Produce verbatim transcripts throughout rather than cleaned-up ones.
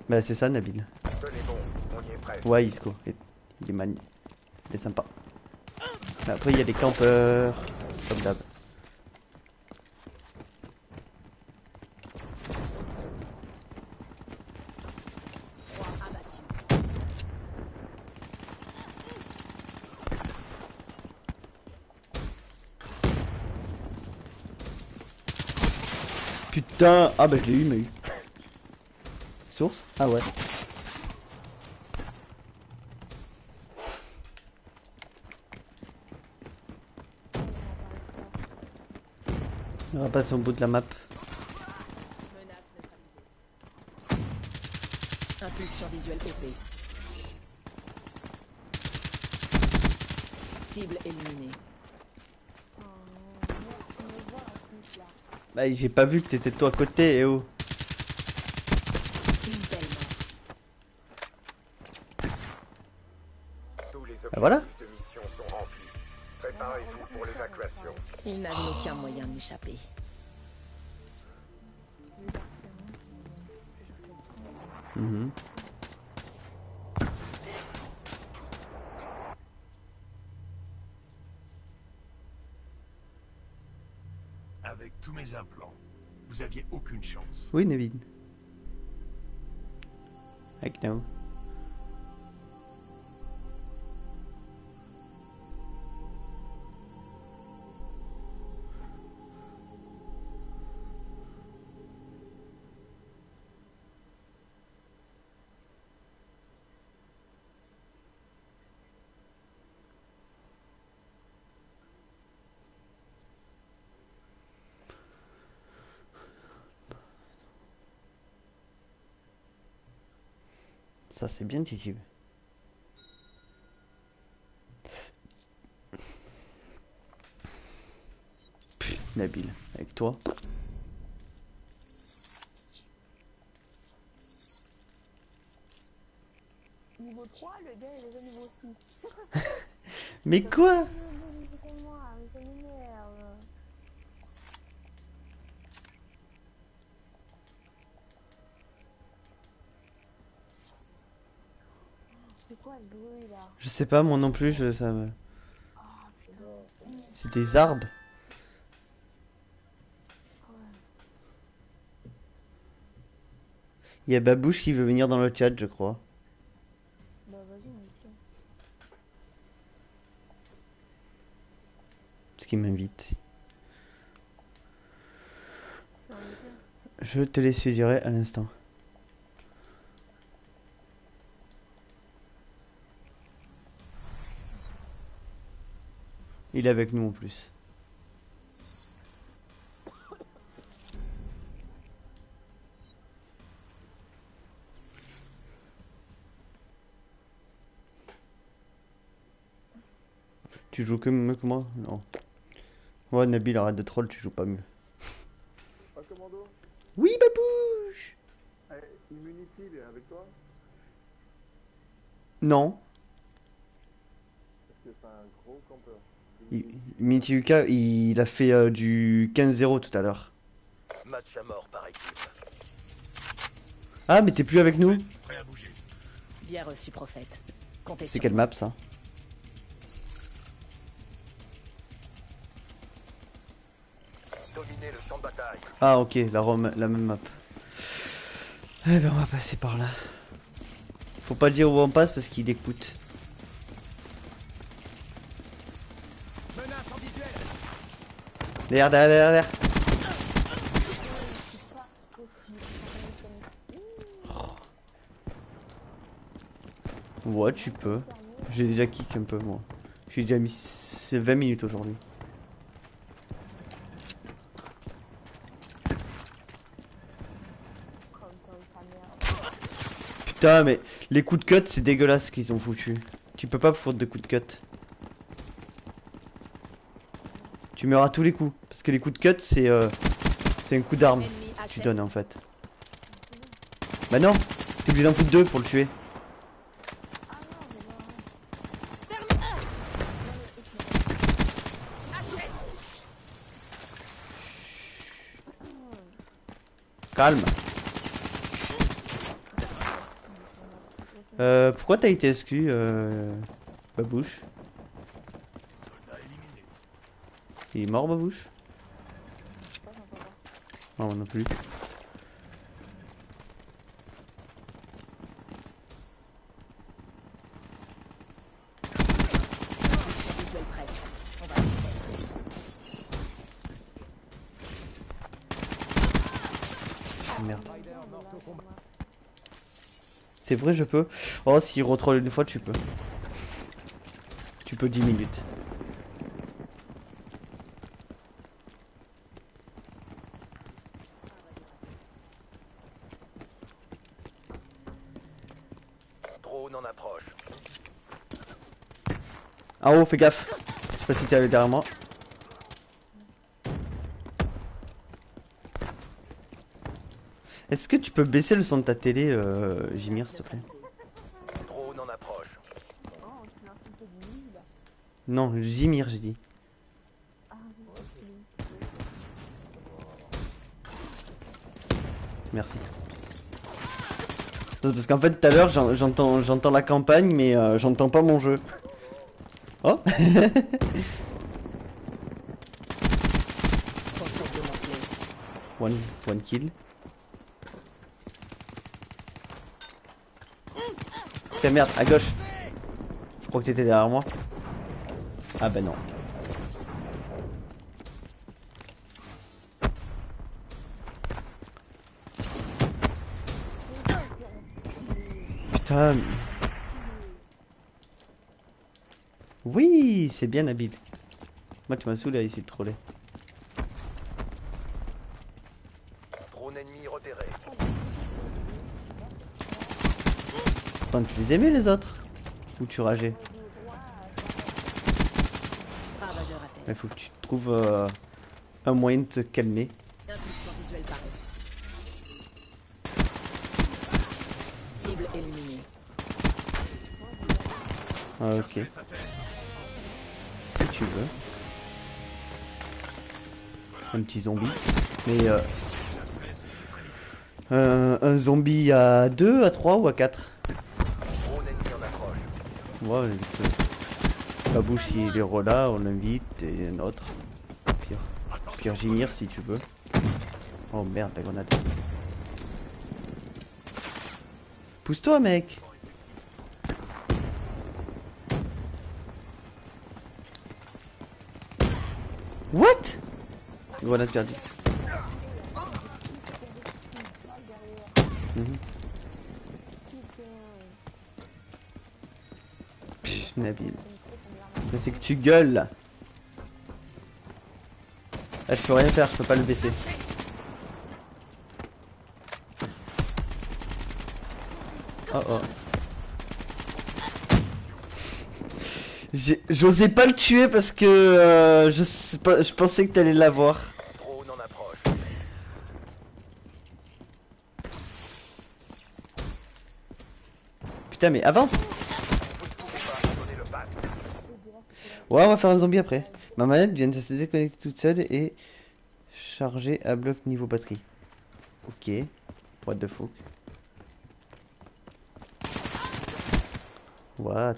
Bah c'est ça Nabil. Tenez bon, on y est presque. Ouais Isco, il est mani. Il est sympa. Mais après il y a des campeurs, comme d'hab. Putain, ah bah je l'ai eu, mais eu. Source? Ah ouais. On va passer au bout de la map. Impulsion visuelle O P. Cible éliminée. Bah j'ai pas vu que t'étais de toi à côté, et oh. Une belle mort. Tous les Ah, voilà. objectifs de mission sont remplis. Préparez-vous pour l'évacuation. Il n'avait aucun moyen de m'échapper. Mhm. Avec tous mes implants, vous aviez aucune chance. Oui Navid. I know. Ça c'est bien Titi. Putain, Nabil, avec toi. Niveau trois, le gars il est au niveau six. Mais quoi? C'est quoi le bruit là? Je sais pas, moi non plus, je, ça me... C'est des arbres. Il y a Babouche qui veut venir dans le chat, je crois. Bah vas-y, on est sûr. Parce qu'il m'invite. Je te les suggérerai à l'instant. Il est avec nous en plus. Tu joues que mieux que moi? Non. Ouais Nabil, arrête de troll, tu joues pas mieux. Pas commando. Oui Babouche. Hey, Immunity, il est avec toi? Non. Parce que c'est un gros campeur. Minty U K, il a fait euh, du quinze zéro tout à l'heure. Match à mort par équipe. Ah mais t'es plus avec nous? Prêt à bouger. Bien reçu, prophète. Comptez C'est sur quelle moi. map ça? Dominez le champ de bataille. Ah ok, la, Rome, la même map. Eh ben on va passer par là. Faut pas dire où on passe parce qu'il écoute. Menace en visuel. Derrière, derrière, derrière, derrière. Ouais, tu peux. J'ai déjà kick un peu moi. J'ai déjà mis vingt minutes aujourd'hui. Putain, mais les coups de cut, c'est dégueulasse qu'ils ont foutu. Tu peux pas foutre de coups de cut. Tu meurs à tous les coups. Parce que les coups de cut, c'est euh, c'est un coup d'arme que tu donnes en fait. Bah non, t'es obligé d'en foutre deux pour le tuer. Calme. Euh, pourquoi t'as été exclu, euh, Babouche? Soldat éliminé. Il est mort, Babouche? Je pas, j'entends pas. Non, moi non plus. Propulsion visuelle prête. On va le faire. Ah, merde. C'est vrai, je peux. Oh, s'il retroll une fois, tu peux. Tu peux dix minutes. Drone en approche. Ah oh, fais gaffe. Je sais pas si t'es allé derrière moi. Est-ce que tu peux baisser le son de ta télé, euh, Jimir, s'il te plaît? Drone en approche. Oh, tu l'insultes de lui, là. Non, Jimir, j'ai dit. Ah, oui, c'est lui. Merci. Non, parce qu'en fait, tout à l'heure, j'en- j'entends j'entends la campagne, mais euh, j'entends pas mon jeu. Oh. Contrôle de mon clé. one, one kill. Tiens, merde, à gauche. Je crois que t'étais derrière moi. Ah bah non. Putain. Oui, c'est bien habile. Moi, tu m'as saoulé à essayer de troller. Drone ennemi repéré. Pourtant, tu les aimais les autres? Ou tu rageais? Ravageur à terre. Il faut que tu trouves euh, un moyen de te calmer. Impulsion visuelle parée. Cible éliminée. Ah, ok. Laisse à terre. Si tu veux. Un petit zombie. Mais euh, euh, un zombie à deux, à trois ou à quatre? Drone ennemi en approche. Ouais, vite. Babouche s'il est là, on l'invite et un autre. Pire. Pire Jimir si tu veux. Oh merde, la grenade. Pousse-toi, mec. What? Grenade perdue. Mhm. Pff, Nabil. Mais c'est que tu gueules là. Ah, je peux rien faire, je peux pas le baisser. Oh oh. J'ai- J'osais pas le tuer parce que euh, je, sais pas, je pensais que t'allais l'avoir. Drone en approche. Putain mais avance. Vous ne pouvez pas abandonner le pacte. Ouais, on va faire un zombie après. Ma manette vient de se déconnecter toute seule et charger à bloc niveau batterie. Ok. What the fuck. What?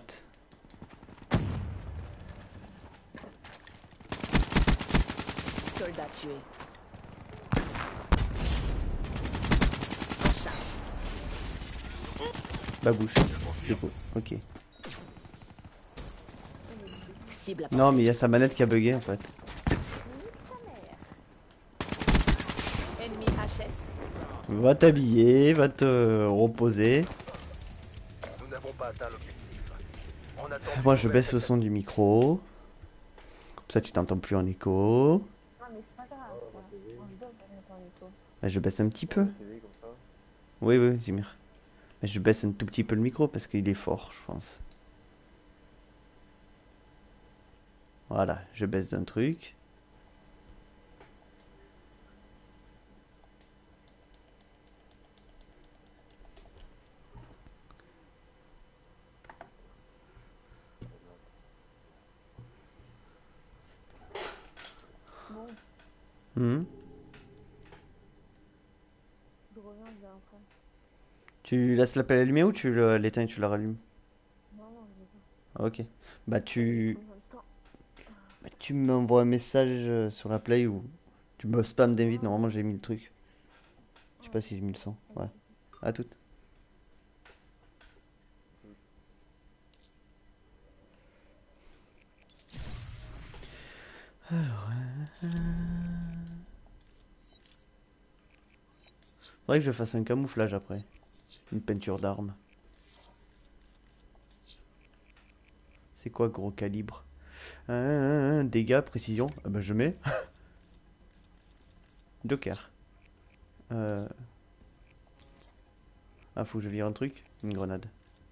Soldat tué. En chasse. Babouche. Dépôt. Ok. Cible à Non mais il y a sa manette qui a bugué en fait. Ennemi H S. Va t'habiller, va te reposer. Nous n'avons pas atteint l'objectif. On attend Moi une je nouvelle baisse le son du micro. Comme ça tu t'entends plus en écho. Ah, mais c'est pas grave, ça. On se donne pour mettre en écho. Bah, je baisse un petit peu. T V comme ça. Oui oui Zimir. Mais je baisse un tout petit peu le micro parce qu'il est fort je pense. Voilà, je baisse d'un truc. Bon, Mhm. je reviens, je vais après. Tu Tu laisses la pelle allumée ou tu le- l'éteins et tu la rallumes? Non, non, je l'ai pas. Ah, ok. Bah tu, En même temps. bah, tu m'envoies un message euh, sur la play ou tu me spam d'invite. Normalement j'ai mis le truc. Je sais pas si j'ai mis le son. Ouais. À toute. Alors. Euh... Faudrait que je fasse un camouflage après. Une peinture d'armes. C'est quoi gros calibre? euh, Dégâts, précision. Ah bah je mets. Joker. Euh... Ah faut que je vire un truc. Une grenade.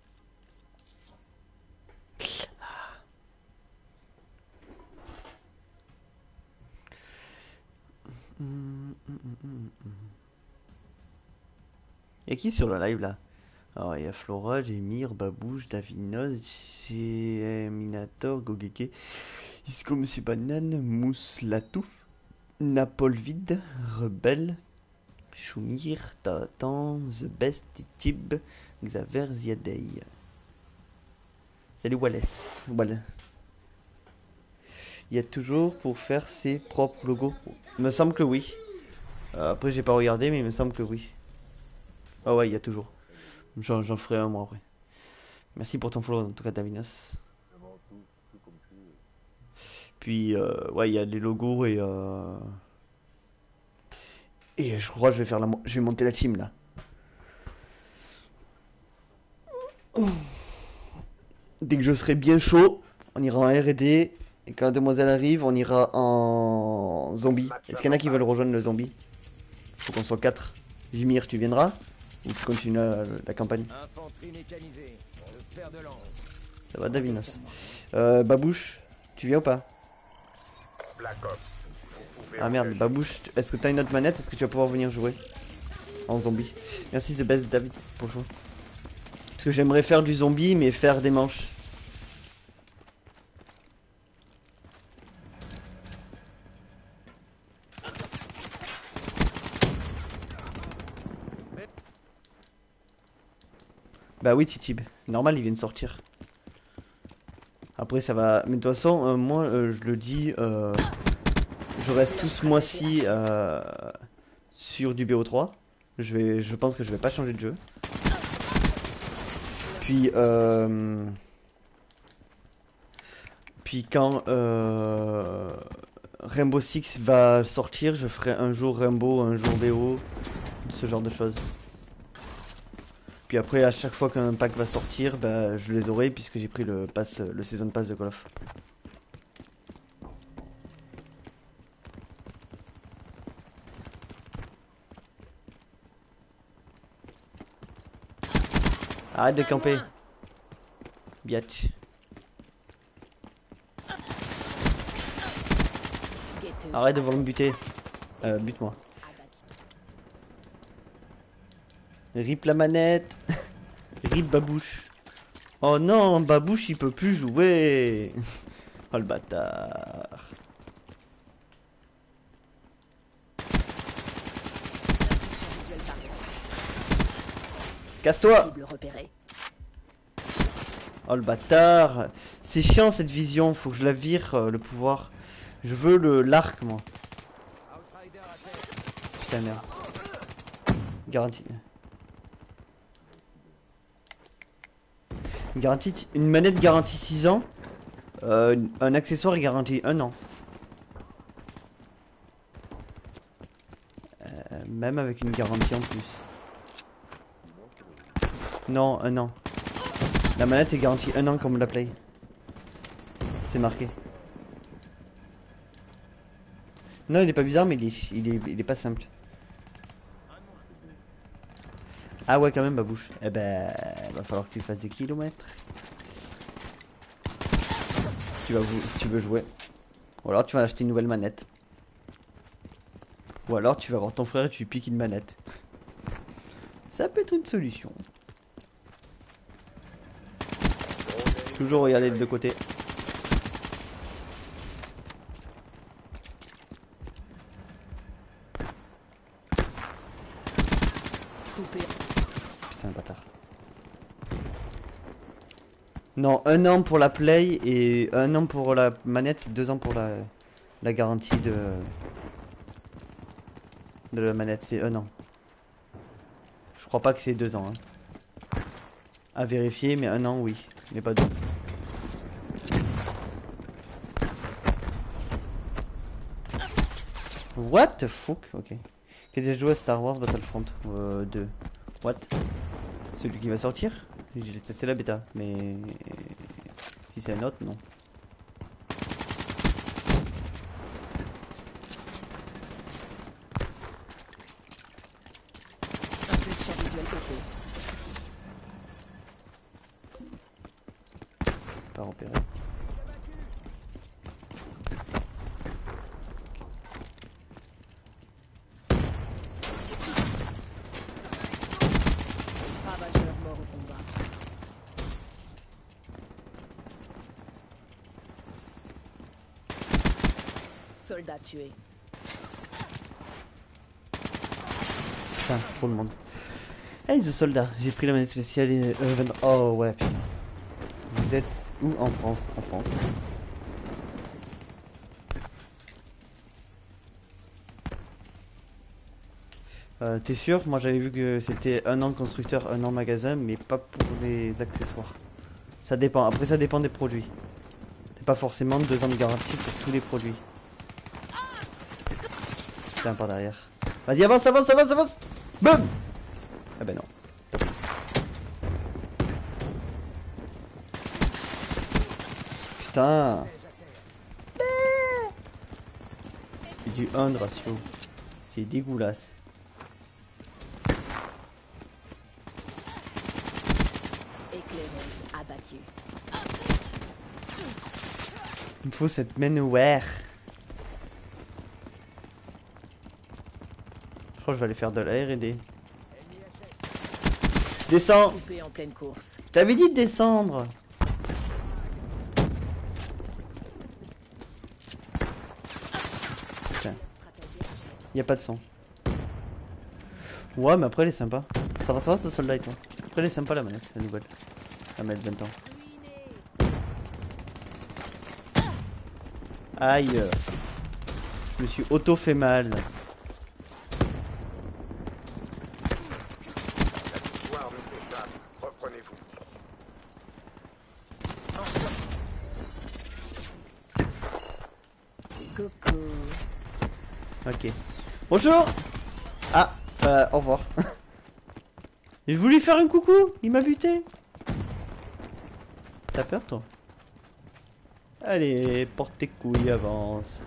Y'a qui sur le live là? Alors il y a Flora, Jémir, Babouche, Davinos, Minator, Gogeke, Isco Monsieur Banane, Mousse Latouf, Napol Vide, Rebelle, Choumir, Tatan, The Best, Tib, Xaver, Ziadei. Salut Wallace. Voilà. Il y a toujours pour faire ses propres logos. Il me semble que oui. Euh, après j'ai pas regardé mais il me semble que oui. Ah ouais il y a toujours. J'en ferai un mois après. Merci pour ton follow en tout cas Davinos. Puis euh, ouais il y a les logos et euh... et je crois que je vais faire la je vais monter la team là. Dès que je serai bien chaud, on ira en R et D et quand la demoiselle arrive, on ira en zombie. Est-ce qu'il y en a qui veulent rejoindre le zombie? Faut qu'on soit quatre. Jimir, tu viendras? Ou tu continues la, la campagne? Ça va Davinos. Euh, Babouche, tu viens ou pas? Black Ops. Vous pouvez Ah merde, engager. Babouche, est-ce que t'as une autre manette? Est-ce que tu vas pouvoir venir jouer en zombie? Merci The Best David pour le choix. Parce que j'aimerais faire du zombie mais faire des manches. Bah oui Titib, normal il vient de sortir. Après ça va, mais de toute façon euh, moi euh, je le dis, euh, je reste tout ce mois-ci euh, sur du B O trois. Je vais, je pense que je vais pas changer de jeu. Puis euh, puis quand euh, Rainbow Six va sortir, je ferai un jour Rainbow, un jour B O, ce genre de choses. Puis après, à chaque fois qu'un pack va sortir, bah, je les aurai puisque j'ai pris le pass, le season pass de Call of. Arrête de camper. Biatch. Arrête de vouloir me buter. Euh, bute-moi. Rip la manette. Rip Babouche. Oh non, Babouche il peut plus jouer. Oh le bâtard. Casse-toi. Oh le bâtard. C'est chiant cette vision, faut que je la vire euh, le pouvoir. Je veux le l'arc moi. Putain merde. Garantie. Garantie, une manette garantie six ans, euh, un accessoire est garanti un an. Euh, même avec une garantie en plus. Non, un an. La manette est garantie un an comme la Play. C'est marqué. Non, il est pas bizarre, mais il est, il est, il est pas simple. Ah ouais quand même Babouche. Eh ben va falloir que tu fasses des kilomètres. Tu vas, si tu veux jouer. Ou alors tu vas acheter une nouvelle manette. Ou alors tu vas voir ton frère et tu lui piques une manette. Ça peut être une solution. Toujours regarder de deux côtés. Putain le bâtard. Non, un an pour la play et un an pour la manette, deux ans pour la, la garantie de, de la manette, c'est un an. Je crois pas que c'est deux ans. Hein. À vérifier, mais un an oui, mais pas deux. What the fuck? Ok. Qui a déjà joué à Star Wars Battlefront euh, deux? What? Celui qui va sortir? J'ai testé la bêta, mais si c'est un autre, non. Impulsion visuelle copée. Pas repéré. Ravageur mort au combat. Soldat tué. Putain, trop de monde. Hey, The Soldat, j'ai pris la manette spéciale et... Euh, vingt- oh ouais, putain. Vous êtes où en France? En France. Euh, T'es sûr? Moi j'avais vu que c'était un an constructeur, un an magasin, mais pas pour les accessoires. Ça dépend, après ça dépend des produits. C'est pas forcément deux ans de garantie pour tous les produits. Putain, par derrière. Vas-y, avance, avance, avance, avance. Boum. Ah ben non. Putain. C'est du un de ratio. C'est dégueulasse. Éclaireuse abattue. Il me faut cette manoware. Je crois que je vais aller faire de la R et D. Descends. Coupé en pleine course. Je t'avais dit de descendre. Putain. Y a pas de son. Ouais, mais après elle est sympa. Ça va, ça va ce soldat et toi. Après elle est sympa la manette, la nouvelle. La manette vingt ans. Aïe. Je me suis auto fait mal. La victoire ne s'échappe. Reprenez-vous. Coucou. Ok. Bonjour. Ah, euh, au revoir. J'ai voulu faire un coucou, il m'a buté. T'as peur toi? Allez, porte tes couilles, avance.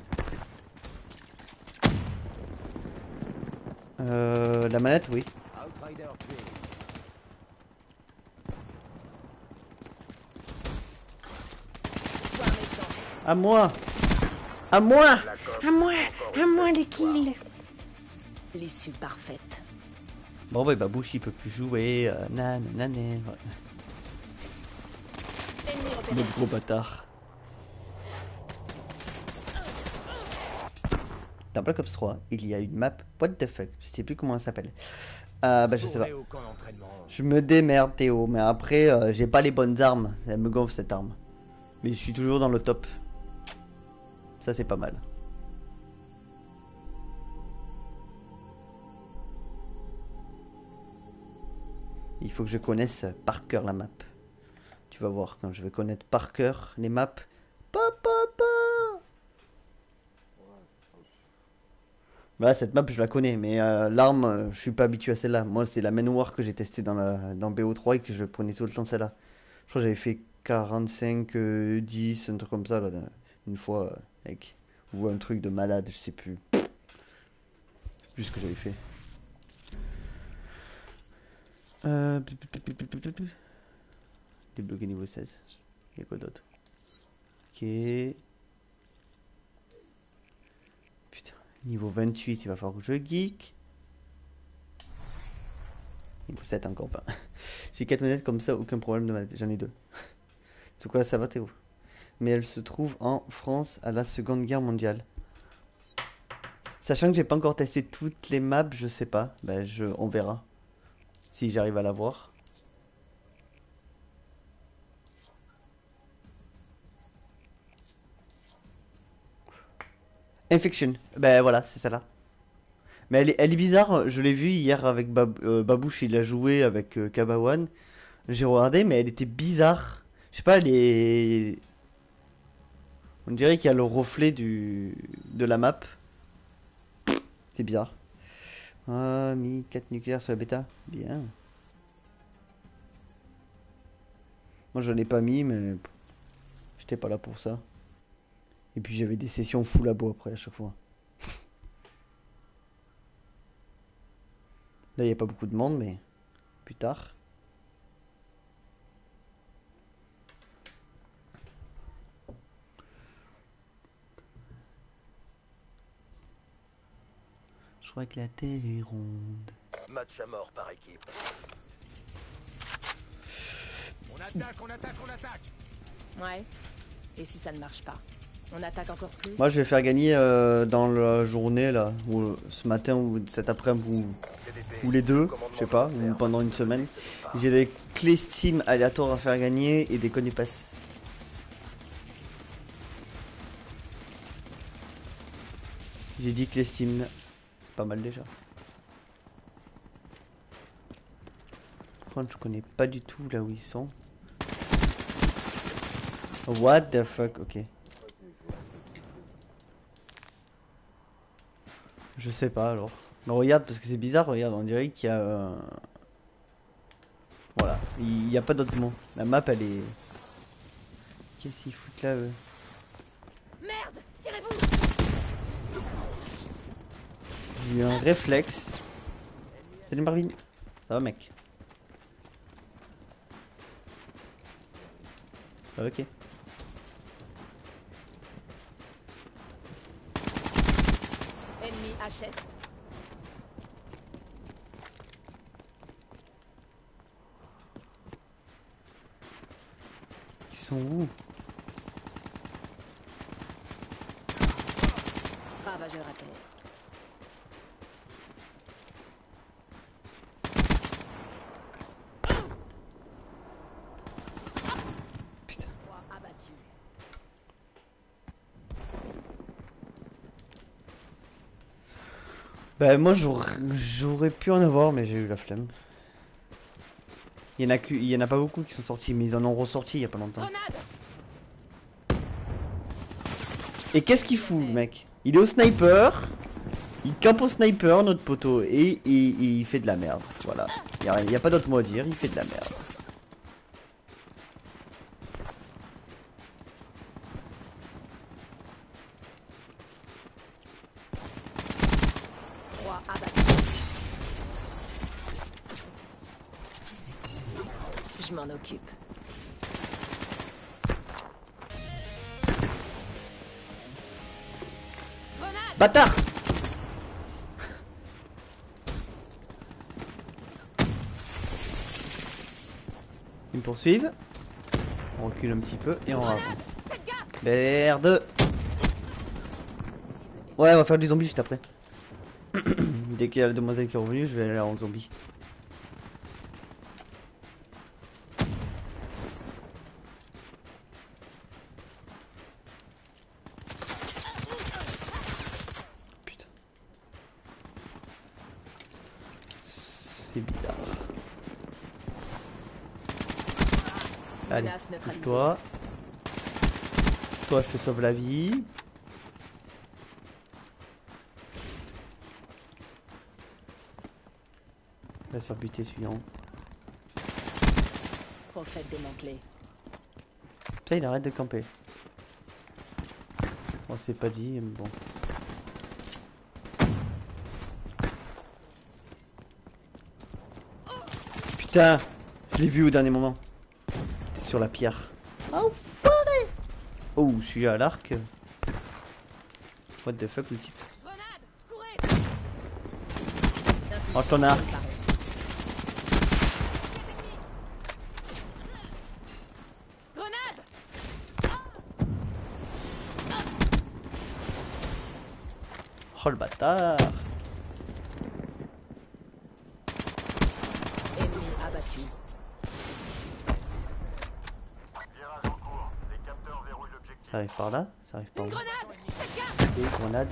Euh, la manette, oui. Sois méchant. À moi. À moi. La coque, À moi. encore À une moi belle les victoire. kills. L'issue parfaite. Bon bah Babouche il peut plus jouer. Euh, nanana. Ouais. Ennemi repéré. Le gros bâtard. Dans Black Ops trois, il y a une map. What the fuck? Je sais plus comment elle s'appelle. Euh, bah je sais pas. Tournez au camp d'entraînement. Je me démerde Théo, mais après euh, j'ai pas les bonnes armes. Elle me gonfle cette arme. Mais je suis toujours dans le top. Ça c'est pas mal. Il faut que je connaisse par cœur la map. Tu vas voir quand je vais connaître par cœur les maps. Pa, pa, pa. Voilà, cette map je la connais, mais euh, l'arme, euh, je suis pas habitué à celle-là. Moi c'est la Manowar que j'ai testé dans, la, dans B O trois et que je prenais tout le temps celle-là. Je crois que j'avais fait quarante-cinq, euh, dix, un truc comme ça là, une fois, euh, mec. Ou un truc de malade, je sais plus. C'est plus ce que j'avais fait. Euh... Débloquer niveau seize. Il y a quoi d'autre? Ok. Putain. Niveau vingt-huit, il va falloir que je geek. Niveau sept encore pas. J'ai quatre manettes comme ça, aucun problème de manette. J'en ai deux. C'est quoi, ça va Théo? Mais elle se trouve en France à la Seconde Guerre mondiale. Sachant que j'ai pas encore testé toutes les maps, je sais pas. Ben je, on verra. Si j'arrive à la voir. Infection. Ben voilà, c'est celle-là. Mais elle est, elle est bizarre, je l'ai vue hier avec Bab euh, Babouche, il a joué avec euh, Kabawan. J'ai regardé, mais elle était bizarre. Je sais pas, elle est... On dirait qu'il y a le reflet du... de la map. C'est bizarre. Ah, mis quatre nucléaires sur la bêta. Bien. Moi, je l'ai pas mis, mais... J'étais pas là pour ça. Et puis, j'avais des sessions full labo après, à chaque fois. Là, il n'y a pas beaucoup de monde, mais... Plus tard. Je crois que la terre est ronde. Match à mort par équipe. On attaque, on attaque, on attaque. Ouais. Et si ça ne marche pas? On attaque encore plus? Moi, je vais faire gagner euh, dans la journée, là, ou ce matin ou cet après-midi, ou, ou les deux, je sais pas, ou pendant une semaine. J'ai des clés Steam aléatoires à faire gagner et des connus pass. J'ai dit clés Steam, c'est pas mal déjà. Par contre, je connais pas du tout là où ils sont. What the fuck, ok. Je sais pas alors. Non, regarde, parce que c'est bizarre, regarde, on dirait qu'il y a... Euh... Voilà, il n'y a pas d'autre mot. La map, elle est... Qu'est-ce qu'ils foutent là, eux? Merde! Tirez-vous! J'ai eu un réflexe. Salut Marvin. Ça va, mec? Ok. Ennemi H S. Ils sont où? Ravageur à terre. Putain. Trois abattus. Bah moi j'aurais pu en avoir mais j'ai eu la flemme. Il y en a que, il y en a pas beaucoup qui sont sortis mais ils en ont ressorti il y a pas longtemps. Grenade! Et qu'est-ce qu'il fout le mec? Il est au sniper. Il campe au sniper notre poteau et, et- et il fait de la merde. Voilà. Il y a, il y a pas d'autre mot à dire, il fait de la merde. Trois abattus. Je m'en occupe. Grenade! Bâtard! Ils me poursuivent. On recule un petit peu et on avance. Faites gaffe! Merde! Ouais, on va faire du zombie juste après. Dès qu'il y a la demoiselle qui est revenue, je vais aller en zombie. Putain. C'est bizarre. Allez, Menace neutralisée. touche-toi. Toi, je te sauve la vie. Va se rebuter suivant. Prophète démantelé. Ça, il arrête de camper. Bon, c'est pas dit, mais bon. Putain, je l'ai vu au dernier moment. T'es sur la pierre. Oh, foiré. Oh, je suis à l'arc. What the fuck, le type. Grenade! Courez! Range ton arc. Grenade! Oh, le bâtard. Ennemi abattu. Virage en cours. Les capteurs verrouillent l'objectif. Ça arrive par là, ça arrive par Une là. grenade! Faites gaffe! Ok, grenade.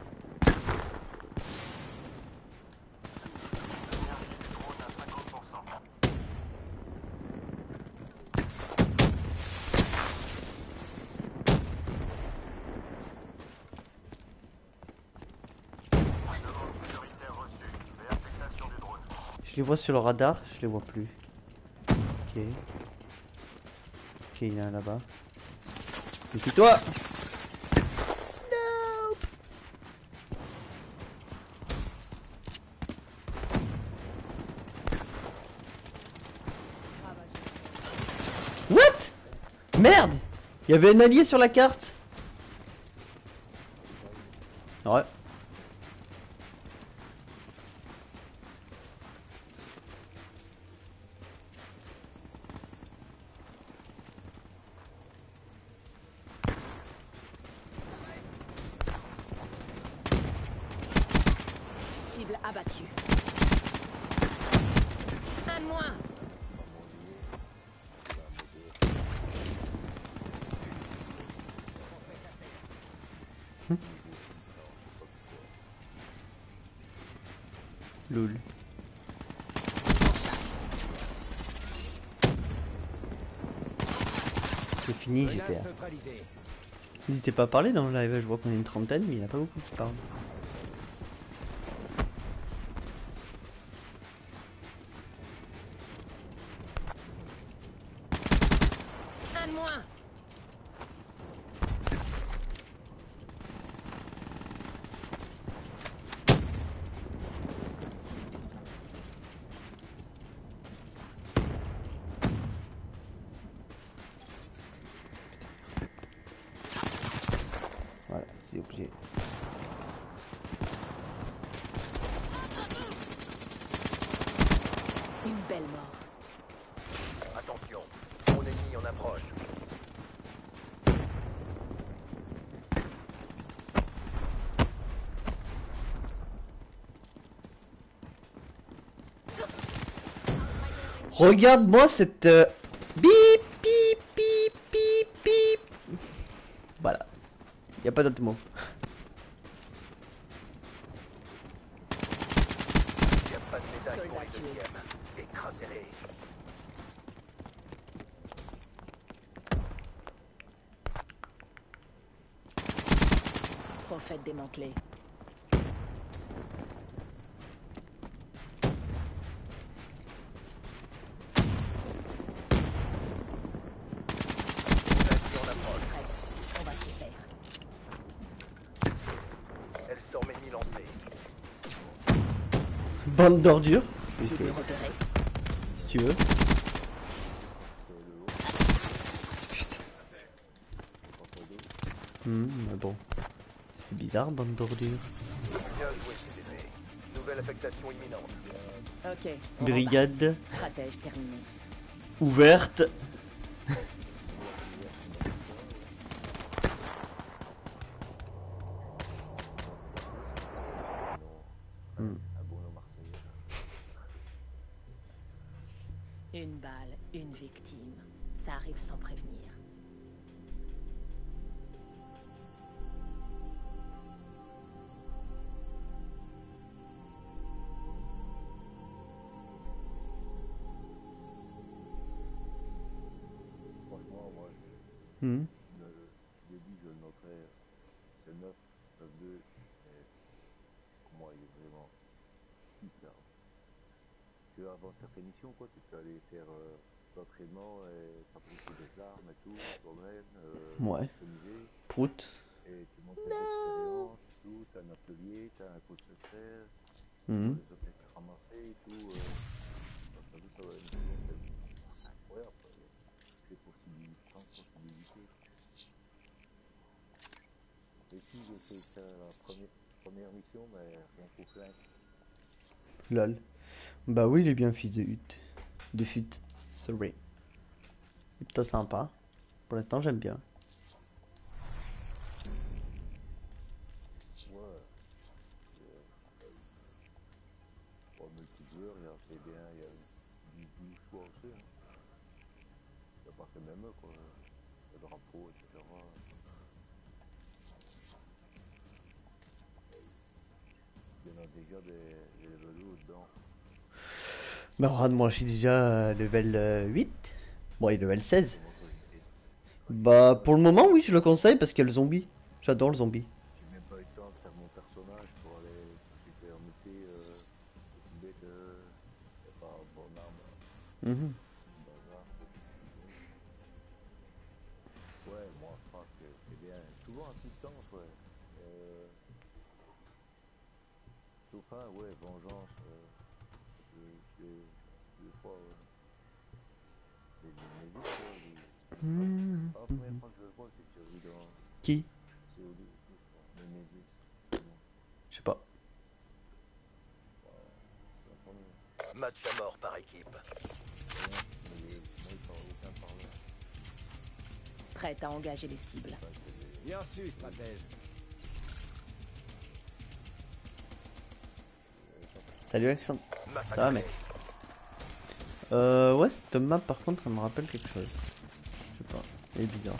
Je les vois sur le radar, je les vois plus. Ok. Ok, il y en a un là-bas. Méfie-toi! What? Merde! Il y avait un allié sur la carte! Ouais. Cible abattue. Un de moins. Lol. C'est fini, G T A. N'hésitez pas à parler dans le live, je vois qu'on est une trentaine, mais il n'y en a pas beaucoup qui parlent. Un de moins. Voilà, c'est obligé. Une belle mort. Attention, mon ennemi en approche. Regarde-moi cette... euh, Bip, bip, bip, bip, bip. Voilà. Il n'y a pas d'autre mot. Il n'y a pas de médaille pour Soldat les tué. deuxièmes. Écrasez-les. Prophète démantelé. Navire en approche. Prête. On va se faire. Hellstorm ennemi lancé. Bande d'ordures. Cible Ok, repérée. si tu veux. Putain. Hmm, mais bon. C'est bizarre, bande d'ordures. Bien joué, C D P. Nouvelle affectation imminente. Ok. on Brigade rembarque. Stratège terminé. ouverte. Une balle, une victime. Ça arrive sans prévenir. Franchement, moi, Hmm. je, le, je l'ai dit, je le noterais. C'est neuf, neuf deux. Et pour moi, il est vraiment super. Tu vois, avant chaque émission, quoi, tu peux aller faire euh, l'entraînement et fabriquer des armes et tout, toi-même, euh, Ouais. customiser, Prout. et tu montes tes expériences, tout, t'as un atelier, t'as un coach secteur, Hmm. pour les objets ramassés et tout. Euh, donc, t'as vu, ça va être c'est incroyable, quoi. Les possibilités, plein de possibilités. Et si j'ai fait ça la première, première mission, mais rien qu'au flingue. Lol. Bah oui, il est bien fils de hut. De fut. Sorry. Il est plutôt sympa. Pour l'instant, j'aime bien. Ouais. Euh, pour le multijoueur, il y a c'est bien, il y a du, du choix aussi. Hein. Il n'y a pas que même eux, quoi. Le drapeau, et cetera. Il y en a déjà des, des level où dedans. Bah regarde, moi je suis déjà euh, level euh, huit. Bon, il est level seize. Comment ça, j'ai- Bah pour le moment oui je le conseille parce qu'il y a le zombie. J'adore le zombie. j'ai même pas eu le temps de faire mon personnage pour aller. J'ai permuté euh, une bête de. C'est pas une bonne arme. Mhm. Bazar. Ouais, moi je pense que c'est bien. Souvent assistance, ouais. Euh, sauf un, ouais, vengeance. Euh, je, je, je, fois, ouais. C'est du Némésis, quoi. Du... Mhm. Ah, la première fois que je le vois, c'est que j'ai vu dans Qui? C O D, je crois. Némésis. C'est bon. Je sais pas. C'est la première. Match à mort par équipe. Rien. Mais il- moi, il parle aucun parleur. Prête à engager les cibles. Enfin, c'est des- Bien su, stratège. Salut Alexandre. Ça va Massacré. mec? Euh ouais cette map par contre elle me rappelle quelque chose. Je sais pas. Elle est bizarre.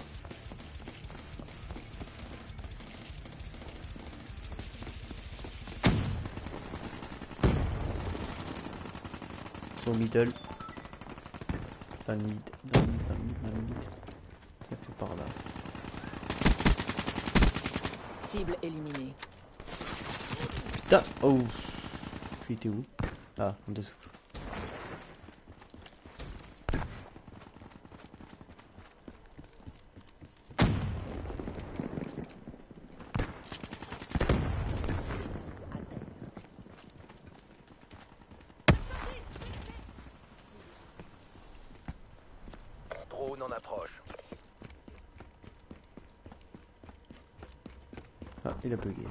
Ils sont au middle. Dans le mid. Dans le mid, dans le mid, dans le mid. Ça fait par là. Cible éliminée. Putain. Oh. Puis il était où? Ah, en dessous. Drone en approche. Ah, il a bugué.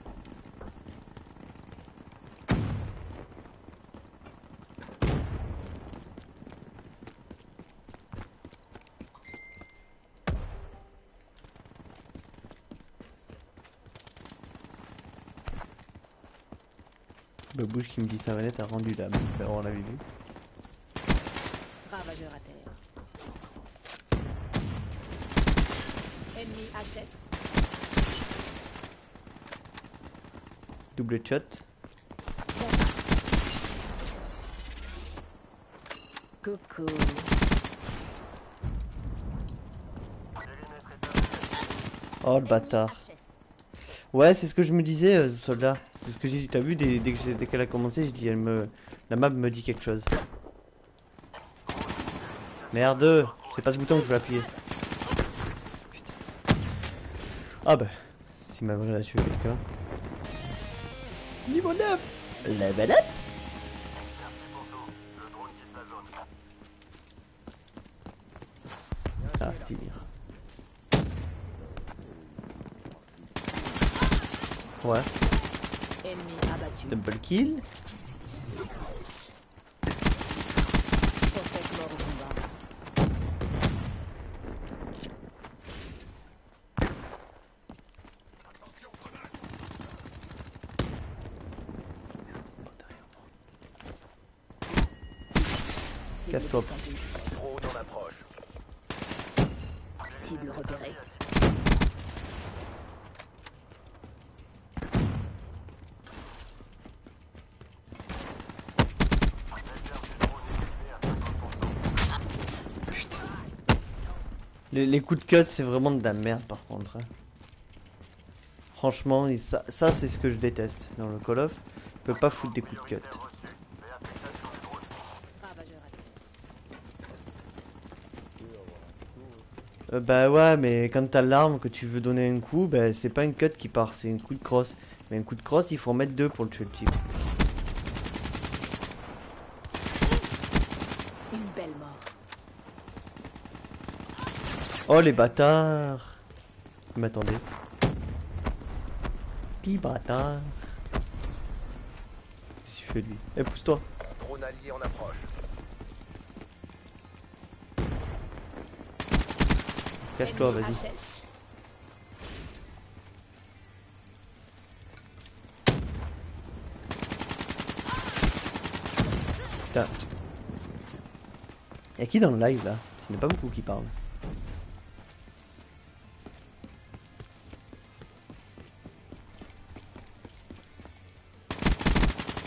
Babouche qui me dit sa manette a rendu l'âme. Alors on l'avait vu. Ravageur à terre. Ennemi H S. Double shot. Coucou. Oh le bâtard. Ouais, c'est ce que je me disais, euh, soldat. C'est ce que j'ai. T'as vu, dès, dès que j'ai- dès qu'elle a commencé, j'ai dit, elle me. La map me dit quelque chose. Merde, c'est pas ce bouton que je veux appuyer. Putain. Ah bah, si ma vraie a tué quelqu'un. Niveau neuf. Level up. Ah, finir. Ouais, Ennemi abattu. double kill. Prospect mort au combat. Cible Casse-toi. descendue. Drone en approche. Cible repérée. Les, les coups de cut, c'est vraiment de la merde par contre. hein. Franchement, il- ça, ça c'est ce que je déteste dans le Call of. Tu peux pas foutre des coups de cut. Ravageur à terre. Euh, bah ouais, mais quand t'as l'arme, que tu veux donner un coup, bah c'est pas une cut qui part, c'est un coup de cross. Mais un coup de cross, il faut en mettre deux pour le tuer le type. Une belle mort. Oh les bâtards! Ils m'attendaient. Pis bâtard! Qu'est-ce que tu fais lui? Eh, pousse-toi! Drone allié en approche. Cache-toi, Ennemi vas-y. H S. Putain. Y'a qui dans le live là? Ce n'est pas beaucoup qui parlent.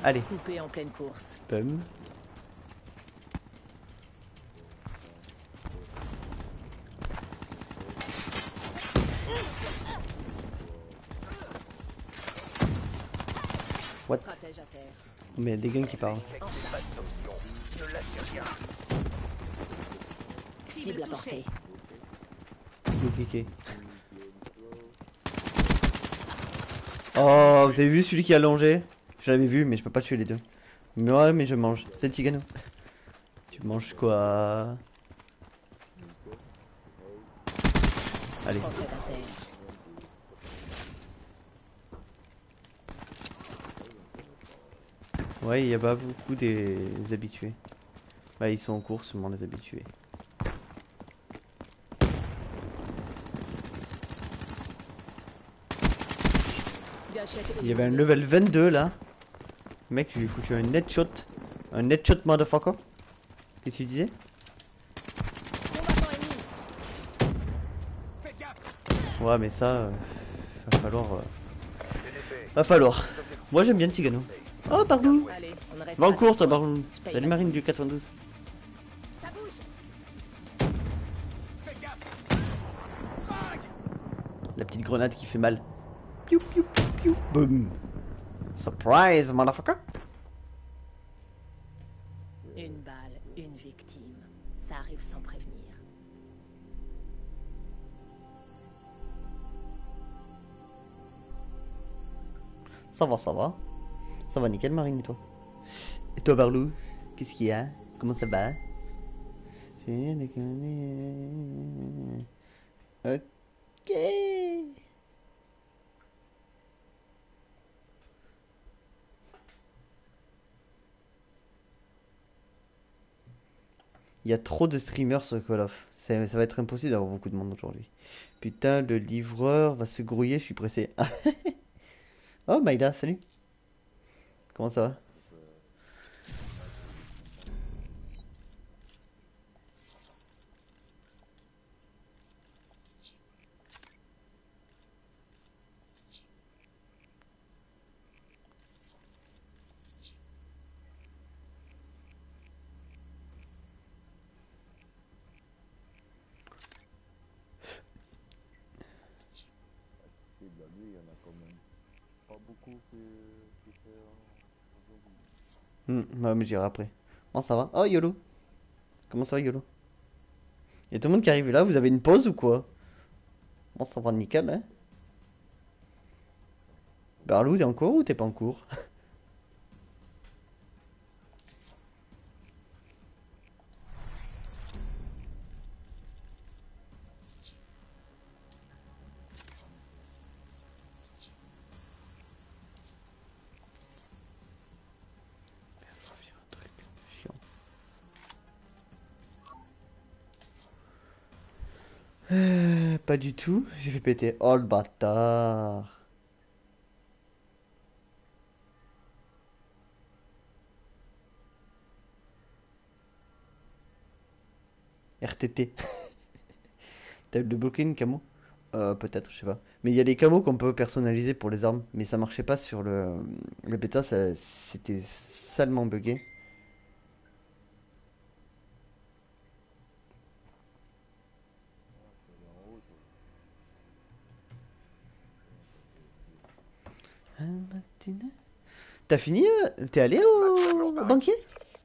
Allez, Coupé en pleine course. pum. What? Stratège à terre. Mais il y a des gangs qui parlent. Cible à portée. Ok. Oh, vous avez vu celui qui a allongé? Je l'avais vu, mais je peux pas tuer les deux. Mais ouais, mais je mange. C'est le Tigano. Tu manges quoi? Allez. Portrait à terre. Ouais, il y a pas beaucoup des habitués. Bah, ils sont en cours, seulement les habitués. Gâchette Il y avait un level vingt-deux là. Mec, je lui ai foutu un headshot. Un headshot motherfucker. Qu'est-ce que tu disais? Combattant ennemi. Ouais, mais ça, euh, va falloir. euh, Va falloir. Moi j'aime bien Tigano. Oh, pardon. Allez, on reste. Va en à cours, toi, trois. pardon. Je paye Salut la- Marine du quatre-vingt-douze. Ça bouge. La petite grenade qui fait mal. Piou, piou, piou, piou. Boum. Surprise, motherfucker. Une balle, une victime. Ça arrive sans prévenir. Ça va, ça va. Ça va nickel, Marine, et toi? Et toi, Barlou? Qu'est-ce qu'il y a? Comment ça va? J'ai rien déconné. Ok. Il y a trop de streamers sur Call of. Ça, ça va être impossible d'avoir beaucoup de monde aujourd'hui. Putain, le livreur va se grouiller, je suis pressé. Oh, Maïla, salut. Comment ça va? Et de la nuit, il y en a quand même pas beaucoup qui, qui fait aujourd'hui. Hmm, ouais, mais j'irai après. Bon, ça va? Oh, YOLO. Comment ça va, YOLO? Y'a tout le monde qui arrive là, vous avez une pause ou quoi? Bon, ça va nickel, hein? Barlou, t'es en cours ou t'es pas en cours? Chiant. Euh, pas du tout, j'ai fait péter. Oh le bâtard. R T T. T'as débloqué une camo? Euh, peut-être, je sais pas. Mais il y a des camos qu'on peut personnaliser pour les armes. Mais ça marchait pas sur le, le bêta, ça- c'était salement buggé. T'as fini? euh T'es allé au, au banquier?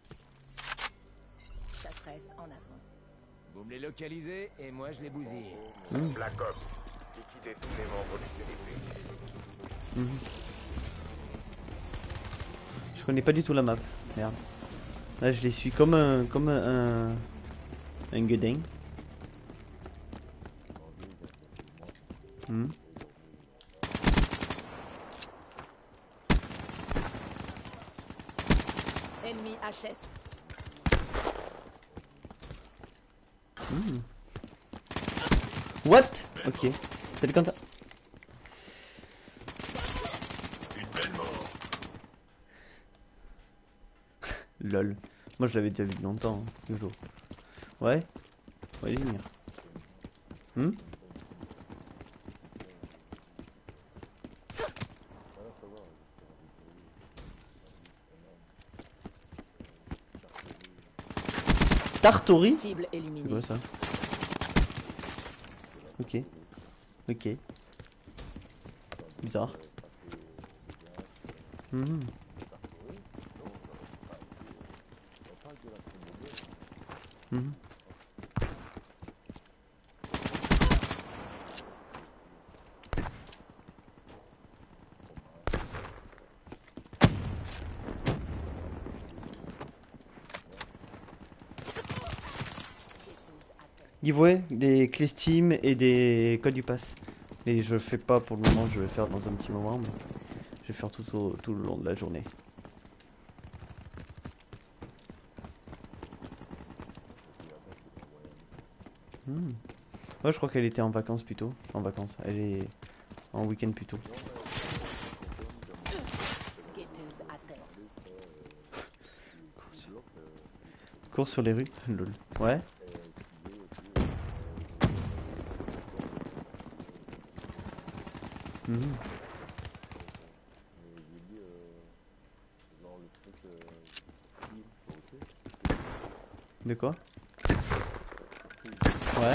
Ça stresse en avant. Vous me les localisez et moi je les bousille. Black Ops. Liquidez tous les membres du C D P. Je connais pas du tout la map. Merde. Là, je les suis comme un, comme un, un gueudin. Hmm. Ennemi H S. What? Ok. Salut Quentin. Une belle mort. Lol. Moi, je l'avais déjà vu de longtemps. Hein. YOLO. Ouais. Ouais, venir. Hmm? Tartori? Cible C'est éliminée. quoi ça? Ok. Ok. Bizarre. Mhm. Mhm. Giveaway, des clés Steam et des codes du pass. Et je le fais pas pour le moment, je vais le faire dans un petit moment, mais je vais faire tout, au- tout le long de la journée. Hmm. Ouais, je crois qu'elle était en vacances plutôt. En vacances, elle est en week-end plutôt. Guetteuse à terre. Cours sur les rues, lol. Ouais. Mhm. De quoi? Ouais.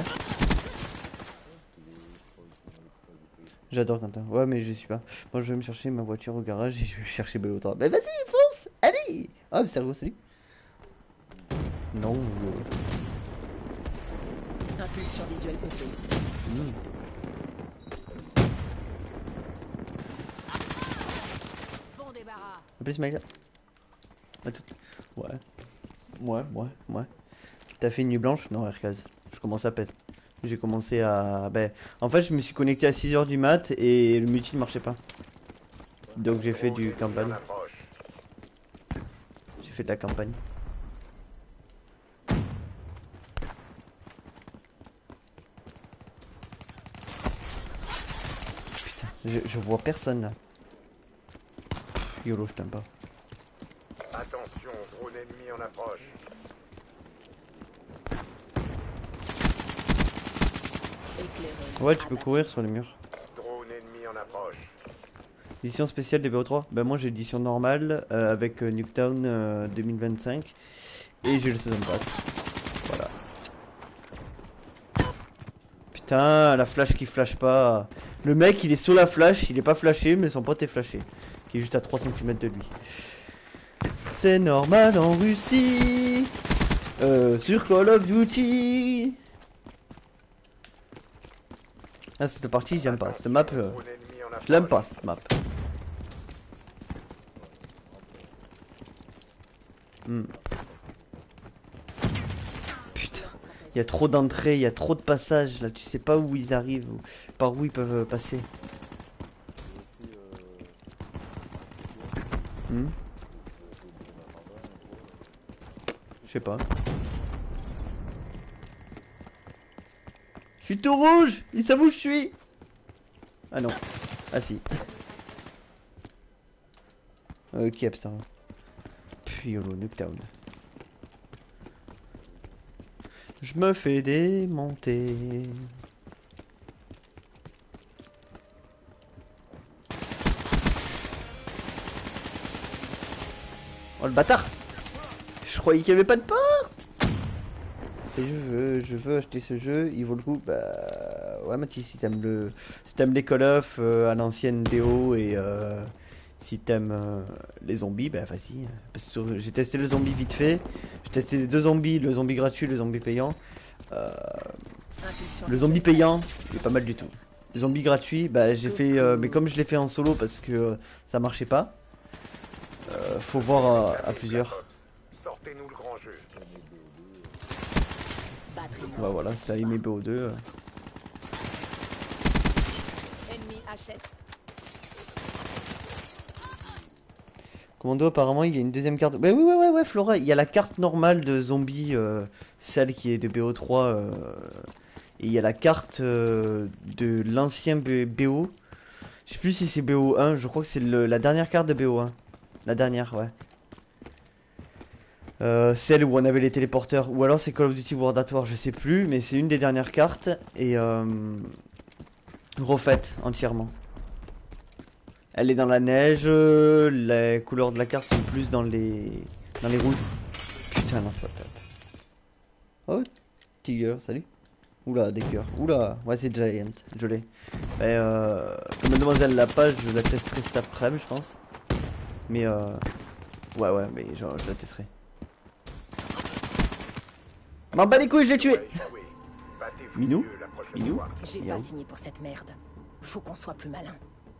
J'adore Quentin. Ouais, mais je suis pas. Moi, je vais me chercher ma voiture au garage et je vais chercher B O trois. Mais vas-y, fonce! Allez! Ah, mais sérieux, salut! Non. euh, Impulsion visuelle coupée. hmm. Bon débarras. Un peu ce mec là. Attends. Ouais. Ouais, ouais, ouais. T'as fait une nuit blanche? Non, Erkaz. Je commence à peine. J'ai commencé à. Ben. En fait, je me suis connecté à six heures du mat et le multi ne marchait pas. Donc j'ai fait du campagne. J'ai fait de la campagne. Putain, je, je vois personne là. YOLO, je t'aime pas. Attention, drone ennemi en approche. Éclaireuse. Ouais, tu peux abattue. courir sur les murs. Drone ennemi en approche. Édition spéciale des B O trois. Ben moi j'ai l'édition normale euh, avec euh, Nuketown euh, deux mille vingt-cinq. Et j'ai le Season Pass. Voilà. Putain, la flash qui flash pas. Le mec il est sur la flash, il est pas flashé, mais son pote est flashé. Qui est juste à trois centimètres de lui. C'est normal en Russie. Euh, sur Call of Duty. Ah, cette partie j'aime pas. Cette map, euh, Drone ennemi en je l'aime approche. pas cette map. Hmm. Putain, il y a trop d'entrées, il y a trop de passages là, tu sais pas où ils arrivent, ou par où ils peuvent euh, passer. Hmm. Je sais pas. Je suis tout rouge, ils savent où je suis. Ah non, ah si. Ok, putain. Puis YOLO, Nuketown. Je me fais démonter. Oh le bâtard! Je croyais qu'il n'y avait pas de porte! Et je veux, je veux acheter ce jeu, il vaut le coup. Bah ouais Mathis, si t'aimes le. Si t'aimes les Call of euh, à l'ancienne B O et euh, si t'aimes euh, les zombies, bah vas-y. Parce que j'ai testé le zombie vite fait. J'ai testé les deux zombies, le zombie gratuit, le zombie payant. Euh, Impulsion le zombie visuelle. payant, il est pas mal du tout. Le zombie gratuit, bah j'ai fait. euh, mais comme je l'ai fait en solo parce que euh, ça marchait pas, euh, faut voir à, à plusieurs. Sortez-nous le grand jeu. Batterie Bah morte. voilà, c'était allumé B O deux. euh. Ennemi H S. Commando, apparemment, il y a une deuxième carte. Bah oui, ouais, ouais, ouais, Flora, il y a la carte normale de zombie, euh, celle qui est de B O trois. euh, et il y a la carte euh, de l'ancien B- BO. Je sais plus si c'est B O un, je crois que c'est le- la dernière carte de B O un. La dernière, ouais. Euh, celle où on avait les téléporteurs. Ou alors c'est Call of Duty World at War, je sais plus. Mais c'est une des dernières cartes. Et euh, refaite entièrement. Elle est dans la neige, euh, les couleurs de la carte sont plus dans les dans les rouges. Putain, lance patate. Oh, Tiger, salut. Oula, des cœurs. Oula, ouais, c'est Giant, je l'ai. Et euh, comme mademoiselle l'a pas, je la testerai cet après-midi, je pense. Mais euh, ouais, ouais, mais genre, je la testerai. M'en bats les couilles, je l'ai tué. Échoué. Battez-vous Minou mieux la prochaine Minou fois. J'ai Miaou. pas signé pour cette merde. Faut qu'on soit plus malin.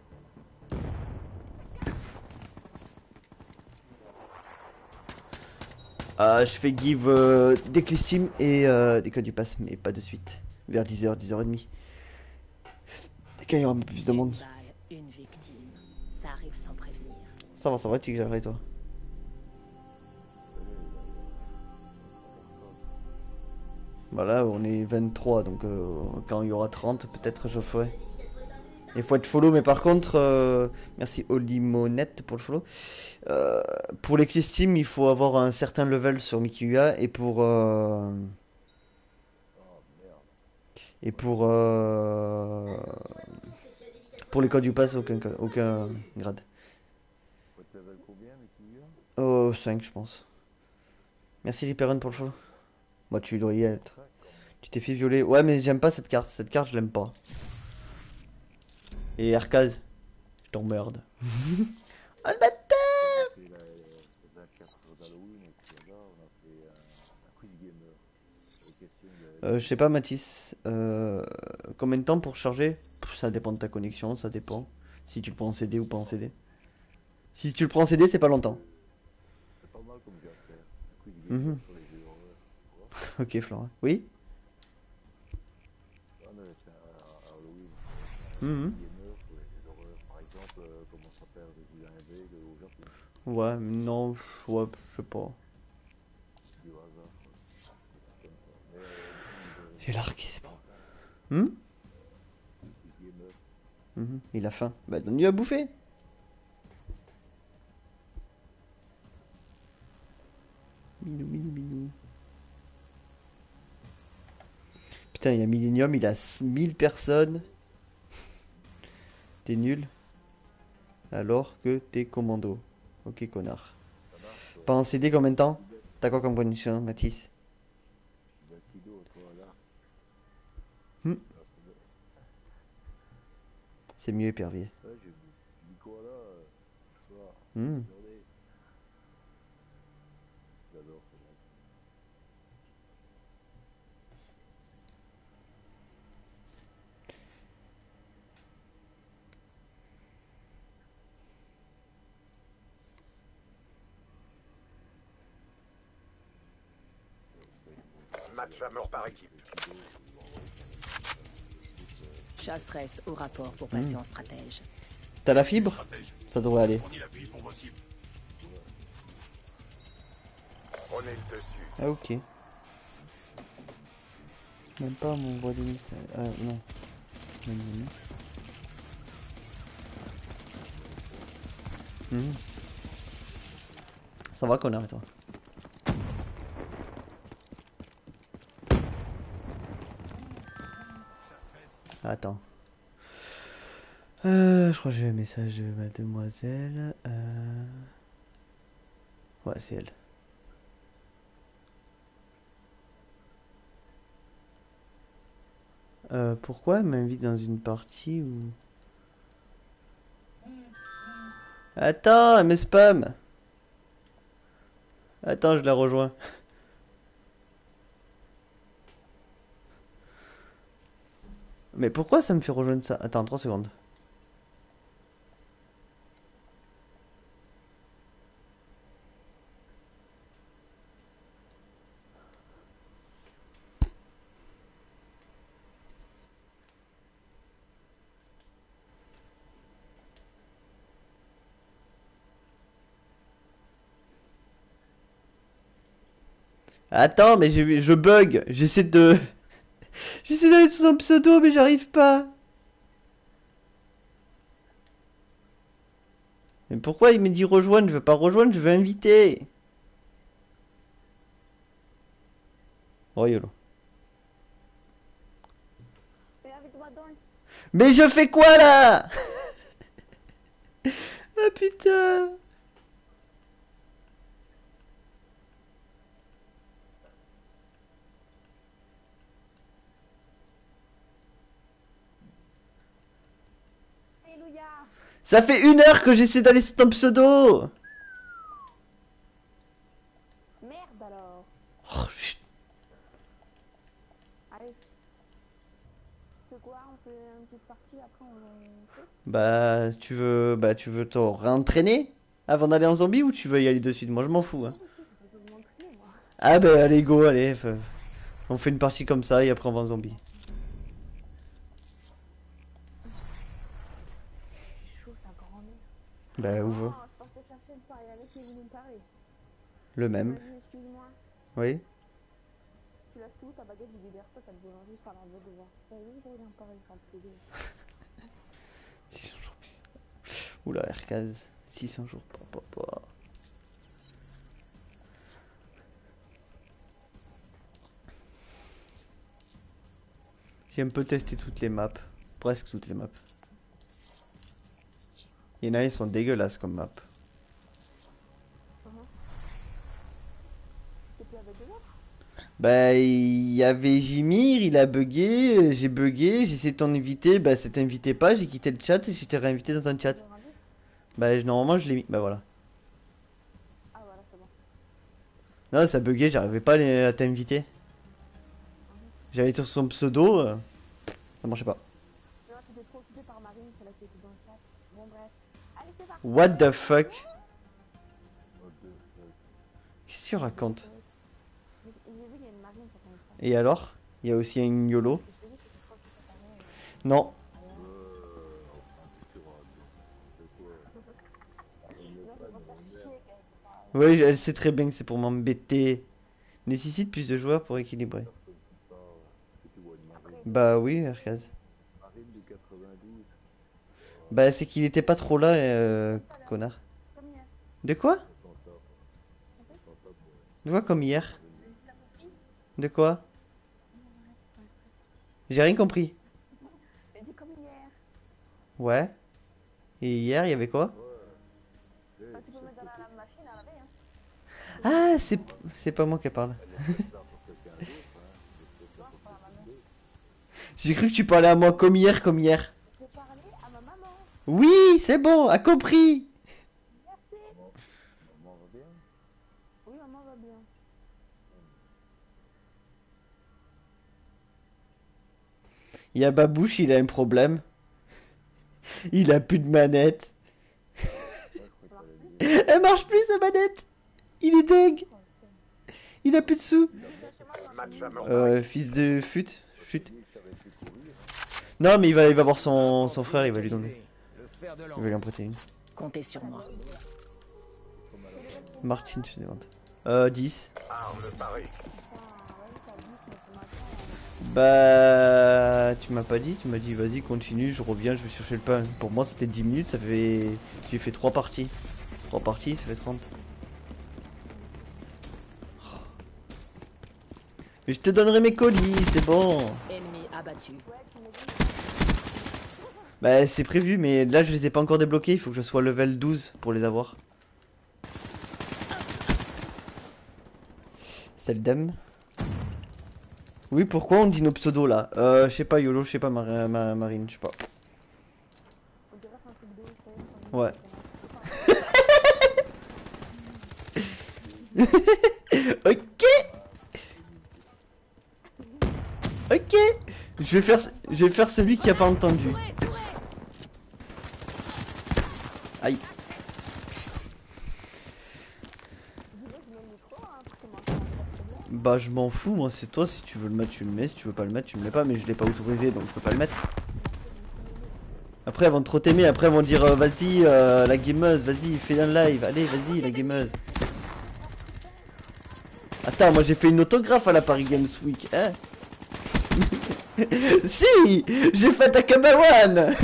Euh, je fais give euh, des clés Steam et euh, des codes du pass, mais pas de suite. Vers dix heures, dix heures trente. Quand il y aura un peu plus de monde. Une balle, une victime. Ça arrive sans prévenir. Ça va, ça va, Tiger, et toi? Voilà, on est vingt-trois, donc euh, quand il y aura trente, peut-être je ferai. Il faut être follow, mais par contre, euh, merci Olimonette pour le follow. Euh, pour les clés Steam, il faut avoir un certain level sur Mikiua et pour euh, et pour euh, pour les codes du pass, aucun co- aucun grade. Faut te level combien, mais qui vient? Oh, cinq, je pense. Merci Ripperon pour le follow. Moi, tu dois y être. Tu t'es fait violer. Ouais, mais j'aime pas cette carte. Cette carte, je l'aime pas. Et Arcaz, je t'emmerde. Oh le bâtard! On a fait la, la vingt-quatre heures d'Halloween, et puis là, on a fait un, un quiz gamer. Aux questions de... Euh, je sais pas, Mathis. Euh, combien de temps pour charger? Pff, ça dépend de ta connexion, ça dépend. Si tu le prends en C D ou pas en C D. Si tu le prends en C D, c'est pas longtemps. C'est pas mal comme jeu à faire. Un quiz gamer Mhm. sur les jeux d'horreur. Tu vois? Ok, Flora. Oui? Là, on avait fait un, un Halloween. Mhm. Un quiz gamer sur les jeux d'horreur. Par exemple, euh, comment ça s'appelle Resident Evil au Japon. Ouais, non, ouais, je sais pas. Du hasard. Quoi. Comme ça. Mais euh, J'ai largué, c'est bon. Hmm? quiz gamer. Mhm. Il a faim. Bah, donne-lui à bouffer. Minou, minou, minou. Putain, il y a Millennium, il a mille personnes. T'es nul. Alors que t'es commando. Ok, connard. Pas en C D combien de temps? T'as quoi comme condition, Mathis? vingt kilos, toi, là. Hmm. C'est mieux épervier. Ouais, j'ai dit quoi là euh, ce soir, Hmm. journée. J'adore ce mec. Match à mort par équipe. Chasseresse au rapport pour passer Hmm. en stratège. T'as la fibre? Stratège. Ça devrait aller. Fournit l'appui pour vos cibles. Prenez le dessus. Ah, ok. Même pas mon voix de message. Ah, non. Non, non, non. Mhm. Ça va, connard, et toi? Attends. Euh, je crois que j'ai un message de mademoiselle. Euh... Ouais, c'est elle. Euh, pourquoi elle m'invite dans une partie où... Attends, elle me spam. Attends, je la rejoins. Mais pourquoi ça me fait rejoindre ça? Attends, trois secondes. Attends, mais je, je bug. J'essaie de... J'essaie d'aller sur son pseudo, mais j'arrive pas. Mais pourquoi il me dit rejoindre? Je veux pas rejoindre, je veux inviter. Oh yolo. Mais je fais quoi là? Ah putain. Ça fait une heure que j'essaie d'aller sur ton pseudo. Merde alors. Oh, chut. Allez. C'est quoi? On fait une petite partie après on fait. Bah, tu veux, bah, tu veux te réentraîner avant d'aller en zombie ou tu veux y aller de suite? Moi, je m'en fous. Hein. Je vais m'entraîner moi. Ah bah, allez, go, allez. f- On fait une partie comme ça et après on va en zombie. C'est chaud sa grand-mère. Bah, où veut? Oh, je pensais chercher le pari avec qui est venu me parler. Le même. Vas-y, excuse-moi. Oui. Tu l'as tout, ta baguette, du libère toi, t'as le boulangerie, ça l'envoie devant. T'as vu, je reviens pareil, ça me fait deux. six cents jours plus. Oula, R quinze. six cents jours. Pa, pa, pa. J'ai un peu testé toutes les maps. Presque toutes les maps. Il y en a, ils sont dégueulasses comme map. C'était avec des autres? Bah, il y avait Jimir, il a bugué, j'ai bugué, j'ai essayé de t'en inviter, bah ça t'invitait pas, j'ai quitté le chat et j'étais réinvité dans un chat. Le rendu? Bah, je- normalement je l'ai mis, bah voilà. Ah voilà, c'est bon. Non, ça buguait, j'arrivais pas à les- à t'inviter. J'allais sur son pseudo, euh, ça marchait pas. Mais moi, t'étais trop occupé par Marine, celle qui était dans le chat. Bon, bref. Allez, c'est parti. What the fuck? What the fuck. Qu'est-ce que tu racontes? J'ai j'ai vu qu'il y a une Marine sur ton chat. Et alors? Il y a aussi une YOLO? Je te dis que c'est trop que ça paraît. Non. Euh, enfin, tu seras de quoi? On n'est Non, pas c'est pour dans faire le chier merde. qu'elle parle. Oui, elle sait très bien que c'est pour m'embêter. Nécessite plus de joueurs pour équilibrer. Personne qui parle. Que tu vois de Marine. Bah oui, R quinze. Marine du quatre-vingt-douze. Bah c'est qu'il était pas trop là, euh, connard. Comme hier. De quoi? Sans ça, sans ça, pour De quoi comme hier? De quoi? J'ai rien compris. J'ai dit comme hier. Ouais. Et hier, il y avait quoi? Eh, Bah, tu peux mettre dans la lave machine à laver, hein. Ah, c'est c'est pas moi qui parle. elle est bizarre pour quelqu'un d'autre, hein. Je peux faire pour quelqu'un d'autre. J'ai cru que tu parlais à moi comme hier, comme hier. Je peux parler à ma maman. Oui, c'est bon, a compris. Merci. Maman va bien? Oui, maman va bien. Il y a Babouche, il a un problème. Il a plus de manette. Elle marche plus sa manette. Il est deg. Il a plus de sous. Match à mort. Euh, fils de fut, chut. Non, mais il va, il va voir son, son frère, il va lui donner. Le fer de Il va lui en lance. prêter une. Comptez sur moi. Martine, je te demande. Euh, dix. Arme parée. Bah, tu m'as pas dit, tu m'as dit vas-y continue, je reviens, je vais chercher le pain. Pour moi c'était dix minutes, ça fait... J'ai fait trois parties. trois parties, ça fait trente. Oh. Mais je te donnerai mes colis, c'est bon. Ennemi abattu. Bah c'est prévu, mais là je les ai pas encore débloqués, il faut que je sois level douze pour les avoir. Seldom. Oui, pourquoi on dit nos pseudos là? Euh, je sais pas, YOLO, je sais pas, Mar ma Marine, je sais pas. On dirait que c'est un truc de ouf, ça. Ouais. Ok. Ok. Je vais faire, je vais faire celui qui a pas entendu. Aïe. Bah je m'en fous, moi c'est toi, si tu veux le mettre tu le mets, si tu veux pas le mettre tu le mets pas, mais je l'ai pas autorisé donc je peux pas le mettre. Après elles vont trop t'aimer, après elles vont dire euh, vas-y euh, la gameuse, vas-y fais un live, allez vas-y la gameuse. Attends, moi j'ai fait une autographe à la Paris Games Week, hein. Si, j'ai fait à Kabawan.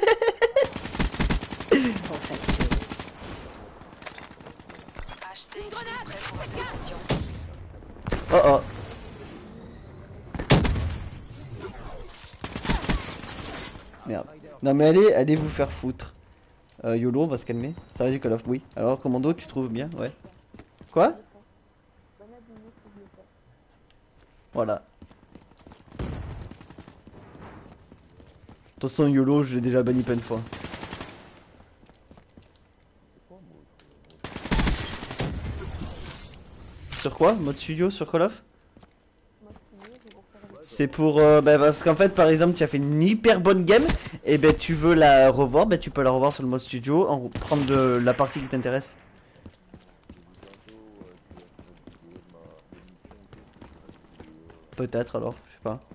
Oh oh. Merde. Non mais allez, allez vous faire foutre. Euh, YOLO, on va se calmer. Ça va du Call of, oui. Alors commando, tu trouves bien? Ouais. Quoi? Voilà. De toute façon YOLO, je l'ai déjà banni plein de fois. sur quoi? Mode studio sur Call of? Moi, je suis c'est pour faire des... C'est pour... Euh, bah, parce qu'en fait, par exemple, tu as fait une hyper bonne game, et ben tu veux la revoir, bah tu peux la revoir sur le mode studio, en prendre de la partie qui t'intéresse. Peut-être alors, je sais pas.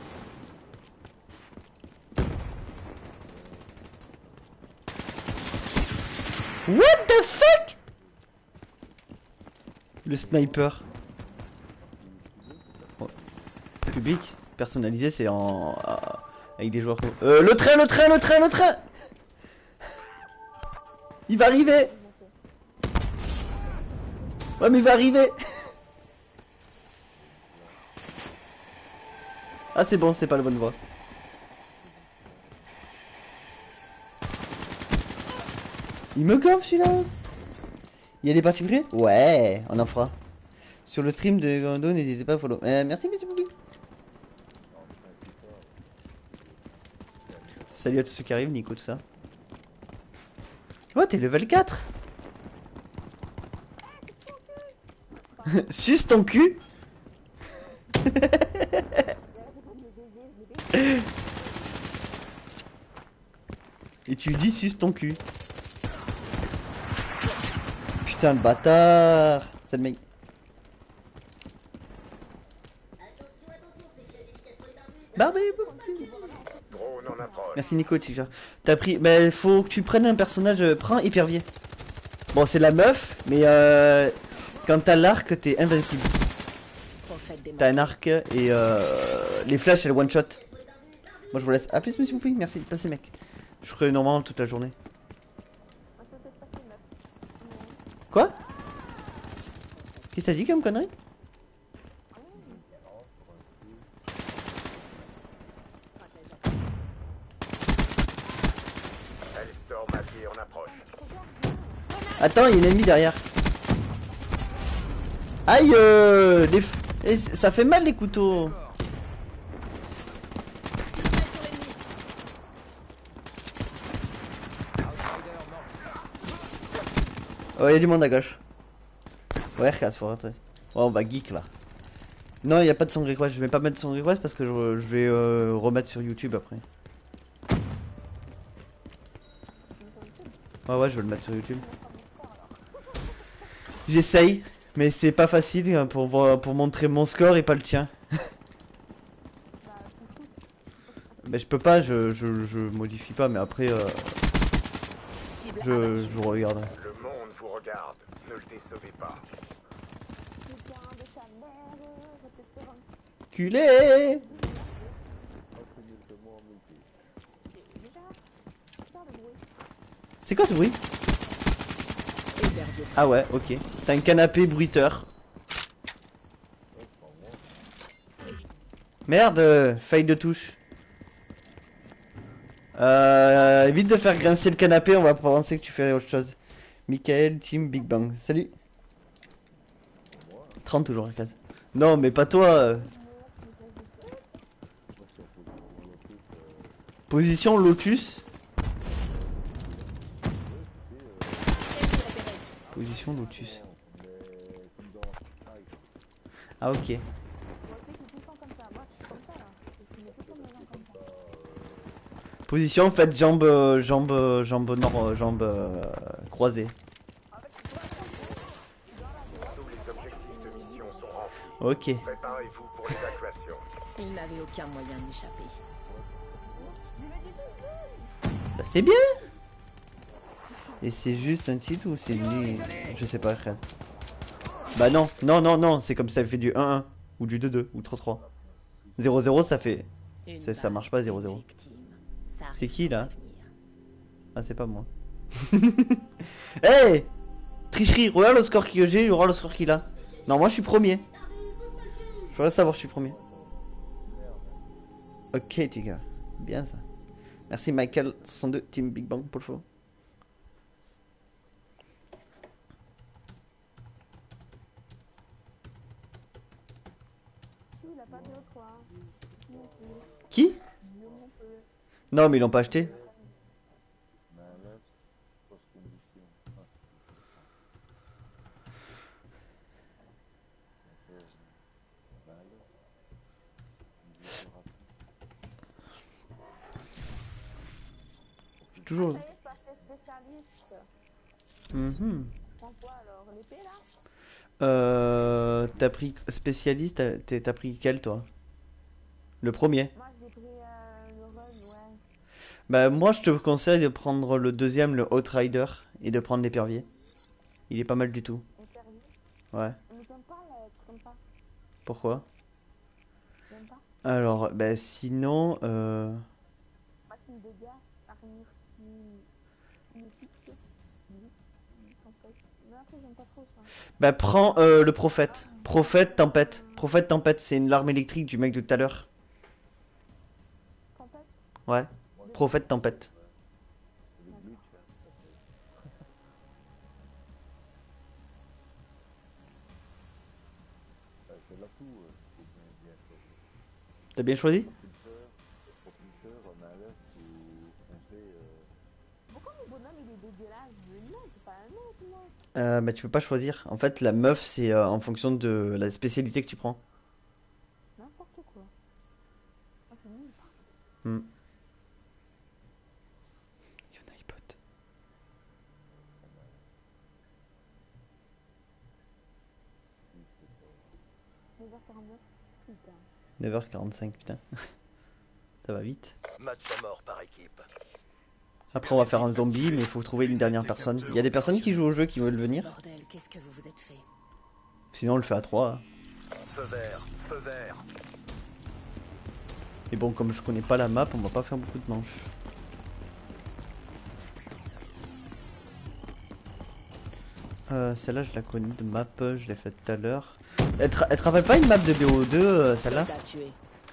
What the fuck? Le sniper. Oh. Public, personnalisé, c'est en... euh, avec des joueurs... Euh, le train, le train, le train, le train. Il va arriver. Ouais mais il va arriver. Ah c'est bon, c'est pas la bonne voie. Il me gonfle celui-là. Il y a des parties privées? Ouais, on en fera. Sur le stream de Gando, n'hésitez pas à follow. Euh, merci monsieur Boubi. Salut à tous ceux qui arrivent, Nico, tout ça. Oh, t'es level quatre. Suce ton cul. Et tu dis suce ton cul. Putain le bâtard. C'est le mec. Barbé. Drone en approche. Merci Nico, Tigre. T'as pris... Mais faut que tu prennes un personnage... euh, Prends Hypervier. Bon c'est la meuf, mais euh... quand t'as l'arc, t'es invincible. T'as un arc et euh... les flashs elles one shot. Moi je vous laisse. A plus monsieur Poupi, merci de passer mec. Je ferai normalement toute la journée. Quoi? Qu'est-ce que t'as dit comme connerie? Hellstorm allié en approche. Attends, il y a un ennemi derrière. Aïe euh, les... Et ça fait mal les couteaux. Oh, il y a du monde à gauche. Ouais, regarde, faut rentrer. Ouais, on va geek là. Non, il n'y a pas de son request. Je vais pas mettre son request parce que je, je vais euh, remettre sur YouTube après. Ouais, ouais, je vais le mettre sur YouTube. J'essaye, mais c'est pas facile hein, pour, voir- pour montrer mon score et pas le tien. Mais je peux pas, je, je, je modifie pas, mais après euh, je, je regarde. Le monde vous regarde. Ne le décevez pas. Culé. C'est quoi ce bruit? Ah ouais, ok. T'as un canapé bruiteur. Merde, euh, faille de touche. Euh, évite de faire grincer le canapé, on va penser que tu fais autre chose. Michael, Team Big Bang, salut. trente toujours la case. Non mais pas toi. euh. Position Lotus. Position Lotus. Ah ok. Position faites jambe euh, jambe euh, jambe nord euh, jambe euh, croisée. Tous les objectifs de mission sont remplis. Ok. Préparez-vous pour l'évacuation. Il n'avait aucun moyen d'échapper. Bah c'est bien. Et c'est juste un titre ou c'est une... Je sais pas frère. Bah non, non, non, non, c'est comme ça fait du un un ou du deux deux ou trois trois. zéro zéro ça fait... Ça, ça marche pas zéro zéro. C'est qui là? Ah c'est pas moi. Hey, tricherie, regarde le score que j'ai, regarde le score qu'il a. Non moi je suis premier. Je voudrais savoir je suis premier. Ok les gars, bien ça. Merci Michael soixante-deux Team Big Bang pour le follow. Qui? Non mais ils l'ont pas acheté. toujours. Ça y est, passé spécialiste. Mhm. Prends quoi alors? L'épée là? Euh, t'as pris spécialiste, t'as t'es- t'as pris quel toi? Le premier? Moi j'ai pris euh, le run, ouais. Bah moi je te conseille de prendre le deuxième, le Outrider, et de prendre l'épervier. Il est pas mal du tout. Interdit. Ouais. Mais j'aime pas les trucs comme ça. Pourquoi? J'aime pas. Alors, bah sinon, euh... Machine de dégâts, armure qui. qui fixe. Mais après j'aime pas trop ça. bah prends euh, le prophète. Prophète, tempête. Prophète, tempête, c'est une larme électrique du mec de tout à l'heure. Tempête? Ouais. Prophète, tempête. Le glitch, hein, ça fait. Bah, c'est là tout, euh, c'est bien, bien choisi. T'as bien choisi? Propulseur, propulseur, malus ou complet. Euh... Pourquoi mon bonhomme il est dégueulasse? Non, c'est pas un mec moi. Euh, bah tu peux pas choisir. En fait, la meuf, c'est euh, en fonction de la spécialité que tu prends. N'importe quoi. Ah, c'est nul. Hmm. Unipote. neuf heures quarante-neuf. Putain. neuf heures quarante-cinq, putain. Ça va vite. Match à mort par équipe. Après, on va faire un zombie, mais il faut trouver une dernière personne. Il y a des personnes qui jouent au jeu qui veulent venir. Bordel, qu'est-ce que vous vous êtes fait? Sinon, on le fait à trois. Feu vert, feu vert. Et bon, comme je connais pas la map, on va pas faire beaucoup de manches. Euh, celle-là, je la connais de map, je l'ai faite tout à l'heure. Elle, tra elle travaille pas une map de B O deux, euh, celle-là? Soldat tué.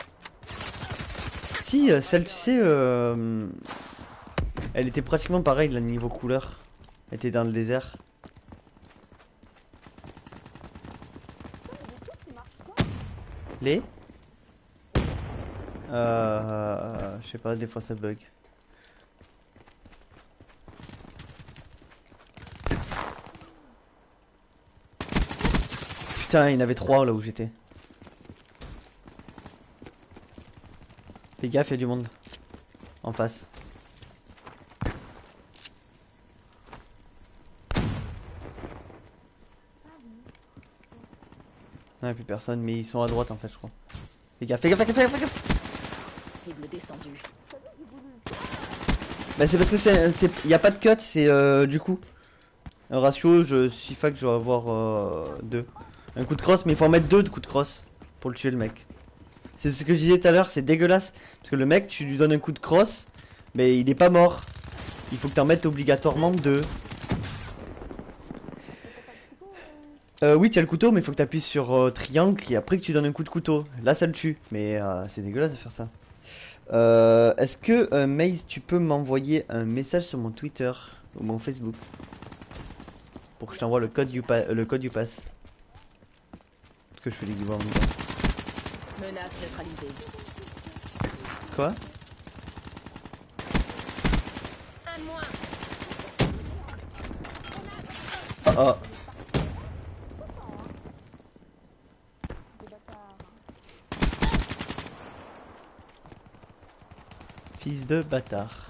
Si, euh, celle, tu sais, euh, elle était pratiquement pareille, le niveau couleur. Elle était dans le désert. Les Euh... Je sais pas, des fois ça bug. Putain, il y en avait trois là où j'étais. Fais gaffe, il y a du monde. En face. Non, il n'y a plus personne, mais ils sont à droite en fait, je crois. Fais gaffe, fais gaffe, fais gaffe, fais gaffe. Cible descendue. Bah c'est parce que c'est, c'est, y a pas de cut, c'est euh, du coup. Un ratio, je suis fac, je vais avoir euh, deux. Un coup de crosse, mais il faut en mettre deux de coups de crosse pour le tuer le mec. C'est ce que je disais tout à l'heure, c'est dégueulasse. Parce que le mec, tu lui donnes un coup de crosse, mais il est pas mort. Il faut que t'en mettes obligatoirement deux. Euh, oui, tu as le couteau, mais il faut que tu appuies sur euh, triangle et après que tu donnes un coup de couteau. Là, ça le tue. Mais euh, c'est dégueulasse de faire ça. Euh, Est-ce que, euh, Maze, tu peux m'envoyer un message sur mon Twitter ou mon Facebook pour que je t'envoie le code du pa le code du pass. Parce que je fais des giveaways en même temps. Menace neutralisée. Quoi? Un de moins. Oh oh. Fils de bâtard.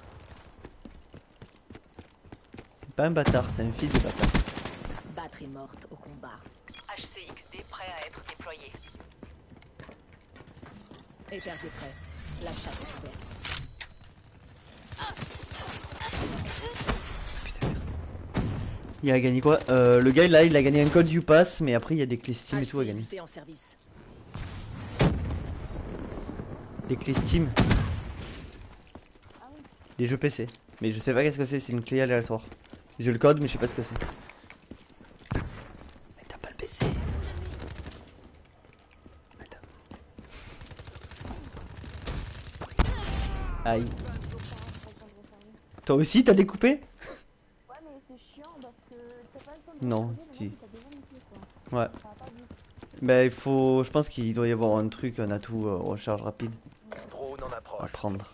C'est pas un bâtard, c'est un fils de bâtard. Batterie morte au combat. H C X D prêt à être déployé. Épervier prêt. La chasse est ouverte. Putain merde. Il a gagné quoi? euh, Le gars là il a gagné un code U-Pass, mais après il y a des clés Steam et tout à gagner. H C X D en service. Des clés Steam. Des jeux P C. Mais je sais pas qu'est-ce que c'est, c'est une clé aléatoire. J'ai le code mais je sais pas ce que c'est. Mais t'as pas le P C. Attends. Aïe. Toi aussi t'as découpé? Ouais, mais c'est chiant parce que t'as pas le temps de Non, regarder, si. le mec, il t'a déjà niqué, quoi. Ouais. Ça va pas vite. Bah il faut... Je pense qu'il doit y avoir un truc, un atout euh, recharge rapide Drone en à approche. prendre.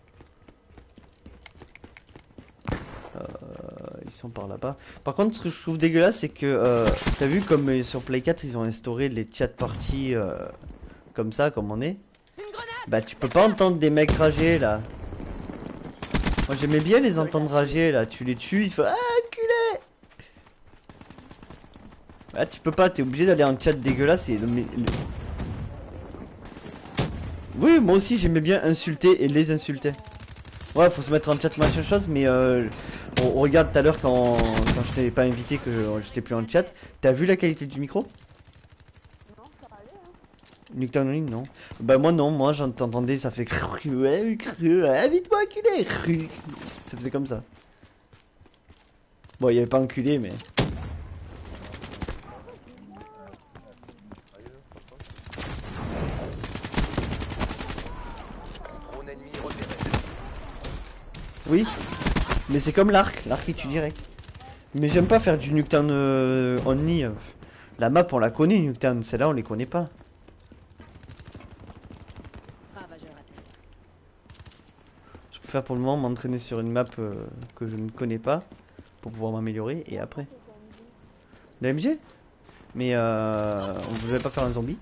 Euh, ils sont par là-bas. Par contre, ce que je trouve dégueulasse, c'est que euh, t'as vu comme euh, sur Play quatre, ils ont instauré les chat parties euh, comme ça, comme on est. Bah tu peux pas entendre des mecs rager là. Moi j'aimais bien les entendre rager là, tu les tues, il faut ah culé. Ah tu peux pas, t'es obligé d'aller en chat dégueulasse et le, le... Oui moi aussi j'aimais bien insulter et les insulter. Ouais faut se mettre en chat machin chose mais euh, on, on regarde tout à l'heure quand, quand je t'ai pas invité que j'étais plus en chat. T'as vu la qualité du micro? Non, ça allait, hein. Nuketown en ligne non. Bah moi non, moi j'entendais ça fait ouais, ouais, vite-moi enculé. Ça faisait comme ça. Bon il y avait pas enculé mais... Drone ennemi repéré. Oui, mais c'est comme l'arc, l'arc il tue direct. Mais j'aime pas faire du Nuketown euh, only. euh. La map on la connaît Nuketown, celle-là on les connaît pas. Ravageur à terre. Je préfère pour le moment m'entraîner sur une map euh, que je ne connais pas pour pouvoir m'améliorer et après. De M G. Mais euh, on ne voulait pas faire un zombie.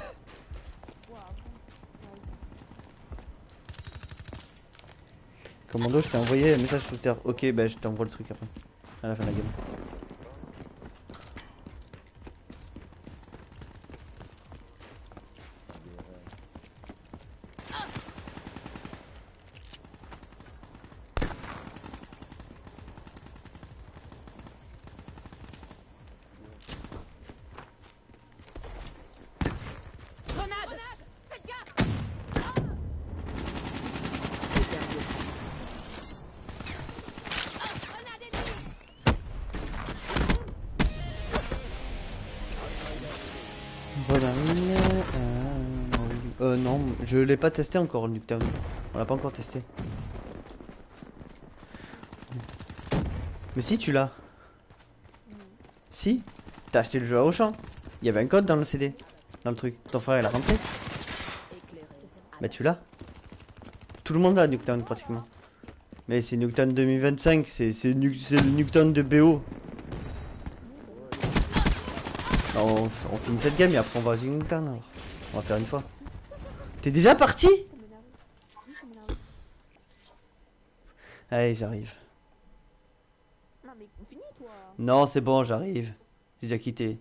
Commando, je t'ai envoyé un message sur Twitter. Ok, bah je t'envoie le truc après. À la fin de la game. Voilà. Euh, euh, non, je l'ai pas testé encore le Nuketown. On l'a pas encore testé. Mais si tu l'as. Si. T'as acheté le jeu à Auchan. Il y avait un code dans le C D. Dans le truc. Ton frère il a rentré. Bah tu l'as. Tout le monde a Nuketown pratiquement. Mais c'est Nuketown deux mille vingt-cinq. C'est c'est le Nuketown de B O. On, on finit cette game et après on va à Nuketown alors. On va faire une fois. T'es déjà parti? Allez j'arrive. Non mais finis toi. Non c'est bon j'arrive. J'ai déjà quitté.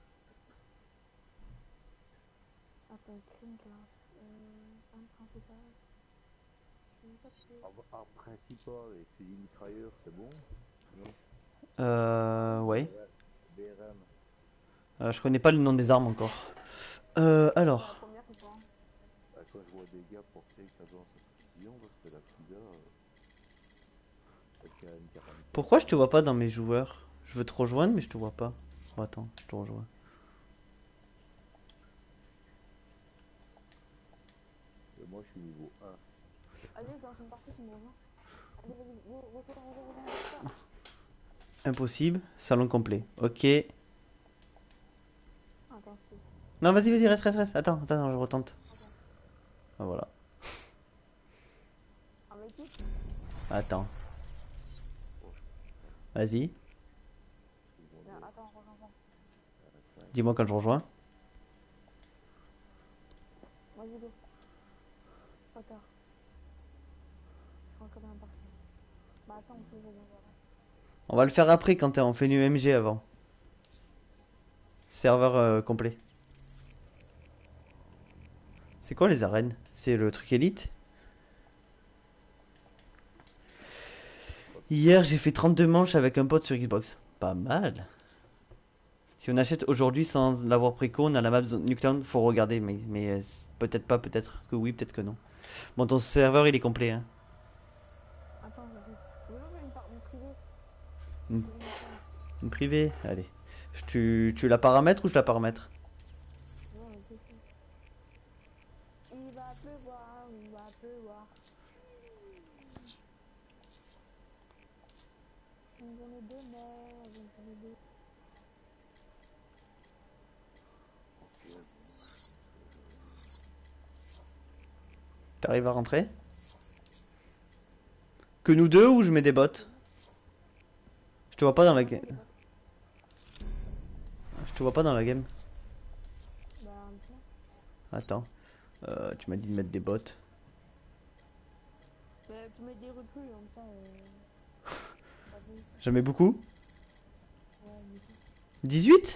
Attends, crime là. Euh, un principal. Je sais pas si c'est- En, en principal, et fusil mitrailleur, c'est bon? Non? Euh ouais. B R M. Euh, je connais pas le nom des armes encore. Euh alors. Combien c'est toi? Bah, quand je vois des gars porter ça dans sa précision, parce que la Kuda, euh, avec une quarante. Pourquoi je te vois pas dans mes joueurs? Je veux te rejoindre mais je te vois pas. Oh, attends, je te rejoins. Et moi, je suis niveau un. Allez, je lance une partie, tu me rejoins. Allez, vas-y, go, go, go, go, go, go, go. Impossible, salon complet. Ok. Attends, c'est... Non vas-y vas-y reste reste reste. Attends attends, attends je retente. Ah voilà. Un mec qui... Attends. Vas-y. Viens, attends, rejoins pas. Dis-moi quand je rejoins. Vas-y, go. Pas tard. Je suis encore dans la partie. Bah attends, on se rejoint, voilà. On va le faire après quand on fait une U M G avant. Serveur euh, complet. C'est quoi les arènes? C'est le truc élite? Hier j'ai fait trente-deux manches avec un pote sur Xbox. Pas mal. Si on achète aujourd'hui sans l'avoir préco, on a la map Nuketown, faut regarder, mais, mais euh, peut-être pas, peut-être que oui, peut-être que non. Bon, ton serveur il est complet, hein. Attends, j'arrive. Oui, oui, une part, une privée. Une, une privée, allez. Je- Tu, tu la paramètres ou je la paramètre? Non, mais c'est ça. Il va pleuvoir, il va pleuvoir. Une journée de mort, une journée de... T'arrives à rentrer? Que nous deux ou je mets des bots? Je te vois pas dans la game. Je te vois pas dans la game. Bah, un peu. Attends. Euh, tu m'as dit de mettre des bots. Bah, tu mets des recrues comme ça. Euh... ça fait- J'en mets beaucoup. Ouais, du coup. dix-huit?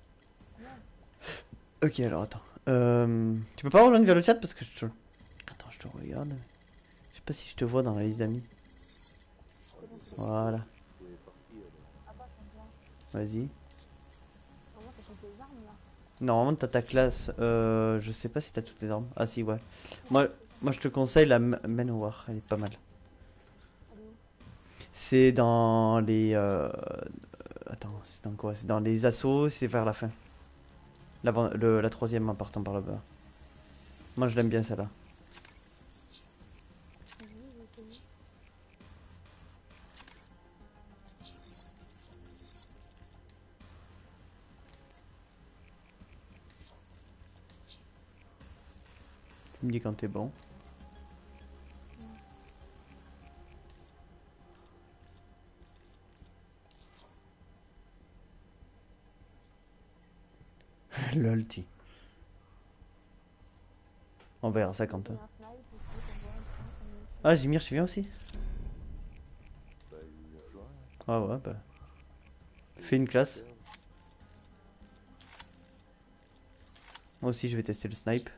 Ouais. Ok, alors attends. Euh, tu peux pas rejoindre via le chat parce que je te... Attends, je te regarde. Je sais pas si je te vois dans la liste d'amis. Voilà. Ah bah, comme ça. Vas-y. Au moins, ça fait des armes là. Normalement, t'as ta classe. Euh, je sais pas si t'as toutes les armes. Ah si, ouais. Moi, moi je te conseille la M- Manowar. Elle est pas mal. Elle est où? C'est dans les... Euh... Attends, c'est dans quoi? C'est dans les assauts, c'est vers la fin. L'avant- le, la troisième en partant par là-bas. Moi je l'aime bien celle-là. Oui, j'ai essayé. Tu me dis quand t'es bon. Lol, ti. On verra ça quand Il y t'as. a un snipe aussi, qu'on voit un peu, comme il- Ah, Jimir, je viens aussi. Bah, il y a plein, hein. Ah ouais, bah. Fais une classe. Moi aussi, je vais tester le snipe.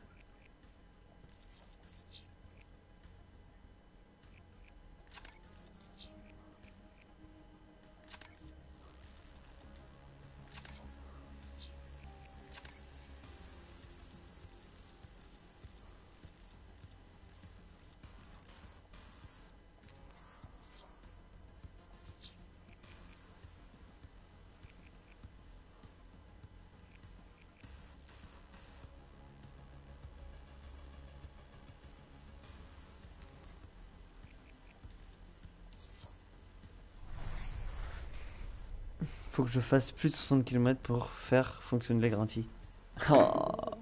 Faut que je fasse plus de soixante kilomètres pour faire fonctionner les grantis. Oh.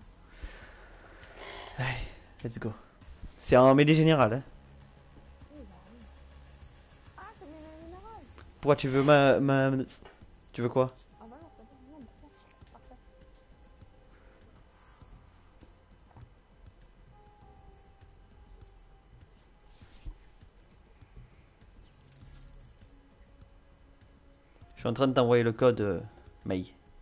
Allez, let's go. C'est en mêlée générale. Hein. Oui, bah oui. Ah, c'est bien le général. Pourquoi tu veux ma, ma... Tu veux quoi? Ah bah non, c'est pas bon. Non, bah, ça, parfait. Je suis en train de t'envoyer le code, euh, May.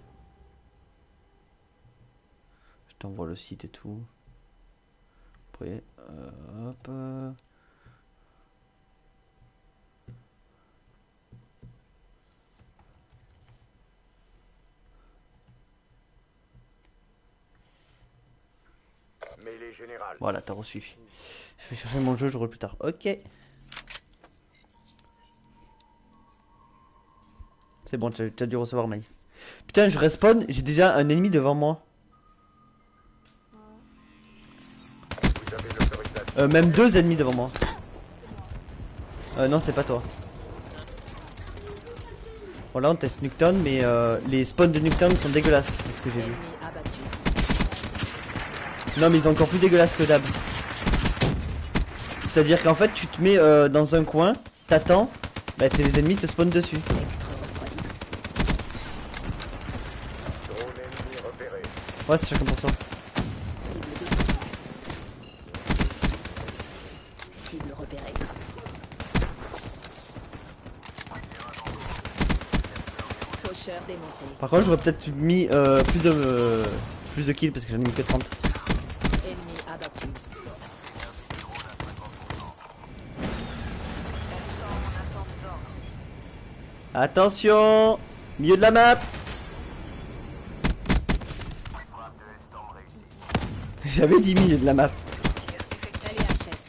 Je t'envoie le site et tout. Après, euh, hop. euh. Mêlée générale. Voilà, t'as reçu. Je vais chercher mon jeu, je reviens plus tard. Ok. C'est bon, tu as, tu as dû recevoir May. Putain, je respawn, j'ai déjà un ennemi devant moi. Vous avez l'autorisation. Euh, même deux ennemis devant moi. Euh, non, c'est pas toi. Bon, là on teste Nuketown, mais euh, les spawns de Nuketown sont dégueulasses, c'est ce que j'ai vu. Ennemi abattu. Non, mais ils sont encore plus dégueulasses que d'hab. C'est-à-dire qu'en fait, tu te mets euh, dans un coin, t'attends, bah tes ennemis te spawnent dessus. Drone ennemi repéré. Ouais, c'est chacun pour soi. Cible détectée. Cible repérée. Faucheur démonté. Par contre, j'aurais peut-être mis euh, plus de euh, plus de kills parce que j'en ai mis que trente. Ennemi abattu. Instant en attente d'ordre. Attention, milieu de la map. J'avais dit milieu de la map. Tir effectué. Elle est H S.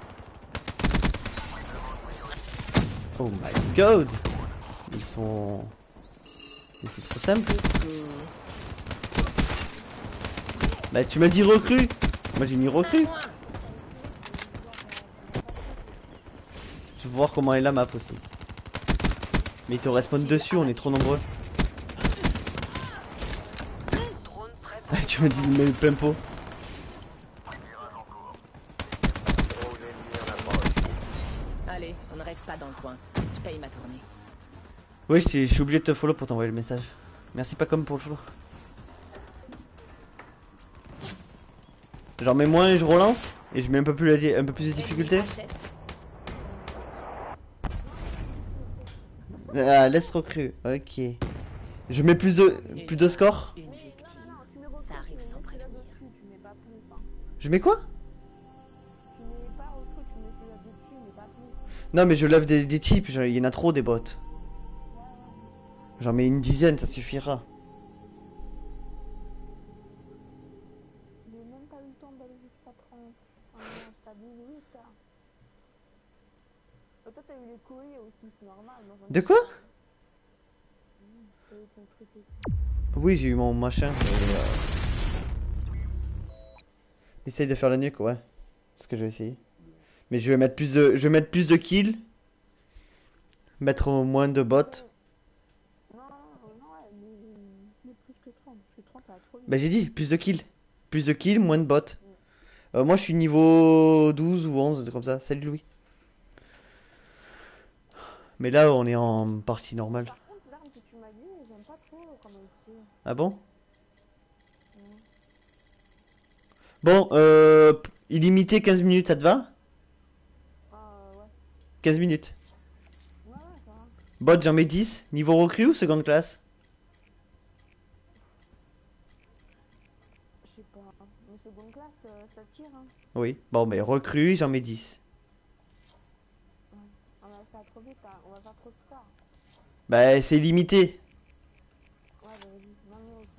Oh my god. Ils sont... Mais c'est trop simple. Bah tu m'as dit recrue. Moi j'ai mis recrue. Tu veux voir comment est la map aussi. Mais ils te respawnent dessus, on est trop nombreux. Drone prêt pour Tu m'as dit mais le plein pot. Drone ennemi en approche. Allez, on ne reste pas dans le coin. Je paye ma tournée. Oui, je t'ai- je suis obligé de te follow pour t'envoyer le message. Merci pas comme pour le follow. Genre mets moins et je relance et je mets un peu plus, la di- un peu plus de difficulté. Ennemi H S. Ah, laisse recrue. Ok. Je mets plus de plus de score. Une victime. Ça arrive sans prévenir. Tu mets pas plus, hein. Je mets quoi? Tu mets pas recrue, tu mets celui-là dessus, mais pas plus. Non mais je lève des, des types, genre, il y en a trop des bots. J'en mets une dizaine, ça suffira. J'ai même pas eu le temps d'aller jusqu'à trente. Ah non, c'est à dix-huit, ça. Euh, Toi, t'as eu les courriers aussi, c'est normal. Moi, j'en ai De quoi? pas. Mmh, t'as eu ton truc et tout. Oui, j'ai eu mon machin. et, euh, Essaye de faire la nuque, ouais. C'est ce que je vais essayer. Mais je vais mettre plus de, je vais mettre plus de kills. Mettre au moins de bots. Non, non, non, ouais, mais, mais plus que trente. Parce que trente, ça va trop vite. Bah j'ai dit, plus de kills. Plus de kills, moins de bots. Euh, moi je suis niveau douze ou onze, comme ça. Salut Louis. Mais là on est en partie normale. Par contre, l'arme que tu m'as dit, j'aime pas trop comment il tire. Ah bon? Ouais. Bon, euh... illimité quinze minutes, ça te va? Ah, ouais. quinze minutes. Ouais, ouais, ça va. Bot j'en mets dix. Niveau recrue ou seconde classe? Je sais pas. Mais seconde classe, euh, ça tire, hein. Oui. Bon mais recrue j'en mets dix. On va faire trop vite, hein. On va faire trop de score. Bah c'est limité. Ouais, bah vas-y, non mais aussi.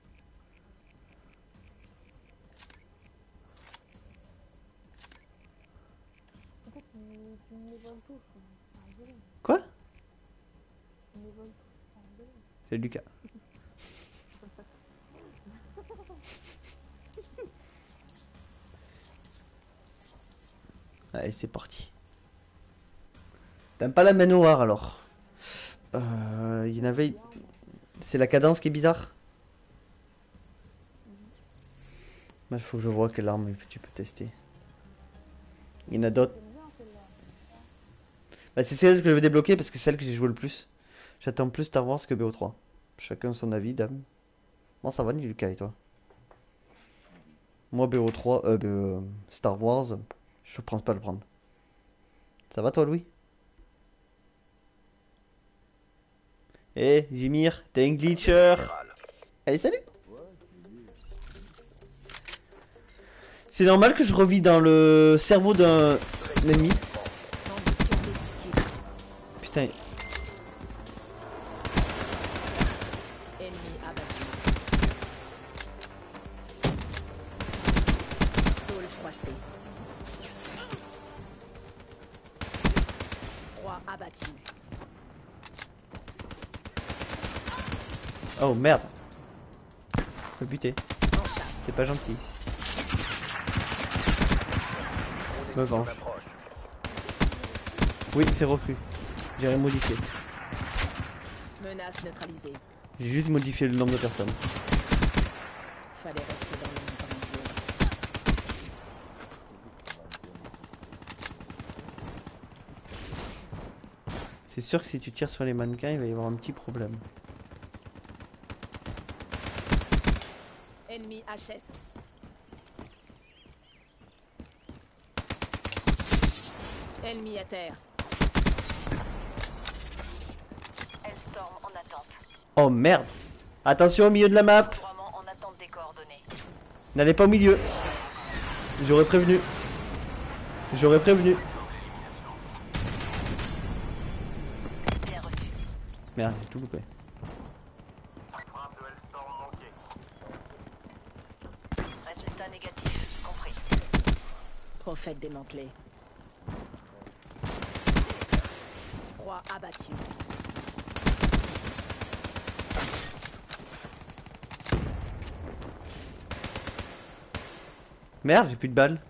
En fait, tu, tu me les voles tous, hein. C'est rigolo. Quoi? Tu me les voles tous, c'est rigolo. C'est Lucas. Allez c'est parti. T'aimes pas la manoir alors? Euh... Il y en avait... C'est la cadence qui est bizarre? Il faut que je vois quelle arme tu peux tester. Il y en a d'autres. J'aime bien celle-là. Bah, c'est celle que je vais débloquer parce que c'est celle que j'ai joué le plus. J'attends plus Star Wars que B O trois. Chacun son avis, dame. Bon, ça va, ni Lucas et toi? Moi, B O trois, euh, B O, Star Wars, je pense pas le prendre. Ça va, toi, Louis? Eh, Jimir, t'es un glitcher. Allez, salut! C'est normal que je revis dans le cerveau d'un ennemi. Putain. Ennemi abattu. Tôle froissée. Roi abattu. Oh merde. Faut buter. En chasse. C'est pas gentil. Me venge. Oui, c'est recru. J'ai modifié. Menace neutralisée. J'ai juste modifié le nombre de personnes. Fallait rester dans le même temps. C'est sûr que si tu tires sur les mannequins, il va y avoir un petit problème. Ennemi H S. Ennemi à terre. Hellstorm en attente. Oh merde. Attention au milieu de la map. Vraiment en attente des coordonnées. N'allez pas au milieu. J'aurais prévenu. J'aurais prévenu. Bien reçu. Merde, j'ai tout loupé. Frappe de Hellstorm manquée. Résultat négatif. Compris. Prophète démantelé. Roi abattu. Merde, j'ai plus de balles.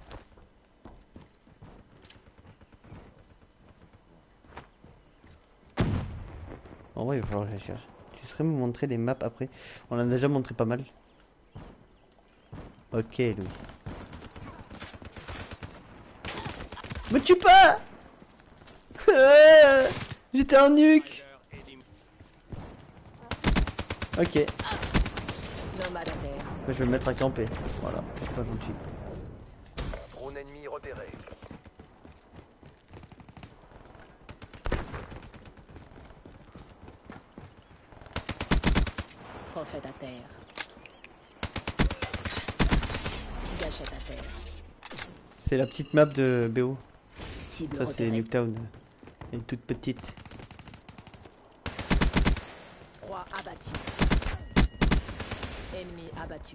En vrai, il va falloir que je la cherche. Tu saurais me montrer les maps après? On en a déjà montré pas mal. Ok, Louis. Me tue pas! J'étais en nuque! Ok. Nomade à terre. Je vais me mettre à camper. Voilà, c'est pas gentil. Drone ennemi repéré. Prophète à terre. Gâchette à terre. C'est la petite map de B O. Cible Ça c'est repérée. Nuketown. Elle est toute petite. Roi abattu. Ennemi abattu.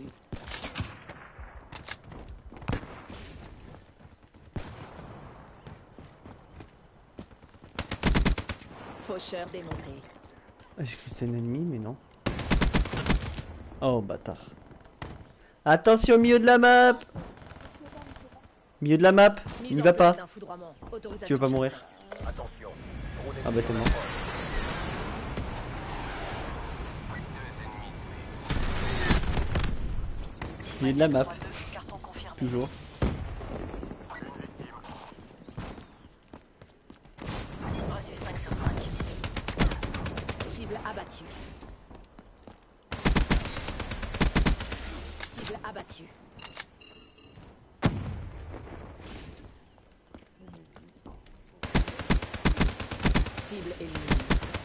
Faucheur démonté. Ah, j'ai cru que c'était un ennemi, mais non. Oh bâtard. Attention au milieu de la map. Milieu de la map. Mise N'y en va place pas. d'un foudroiement. Autorisation Tu veux pas mourir. chasseresse. Attention. Drone Ah ennemi bah t'es en mort. approche. Milieu de la map. trois deux, carton confirmé. Toujours. Reçu cinq sur cinq. Cible abattue. Cible abattue. Cible éliminée.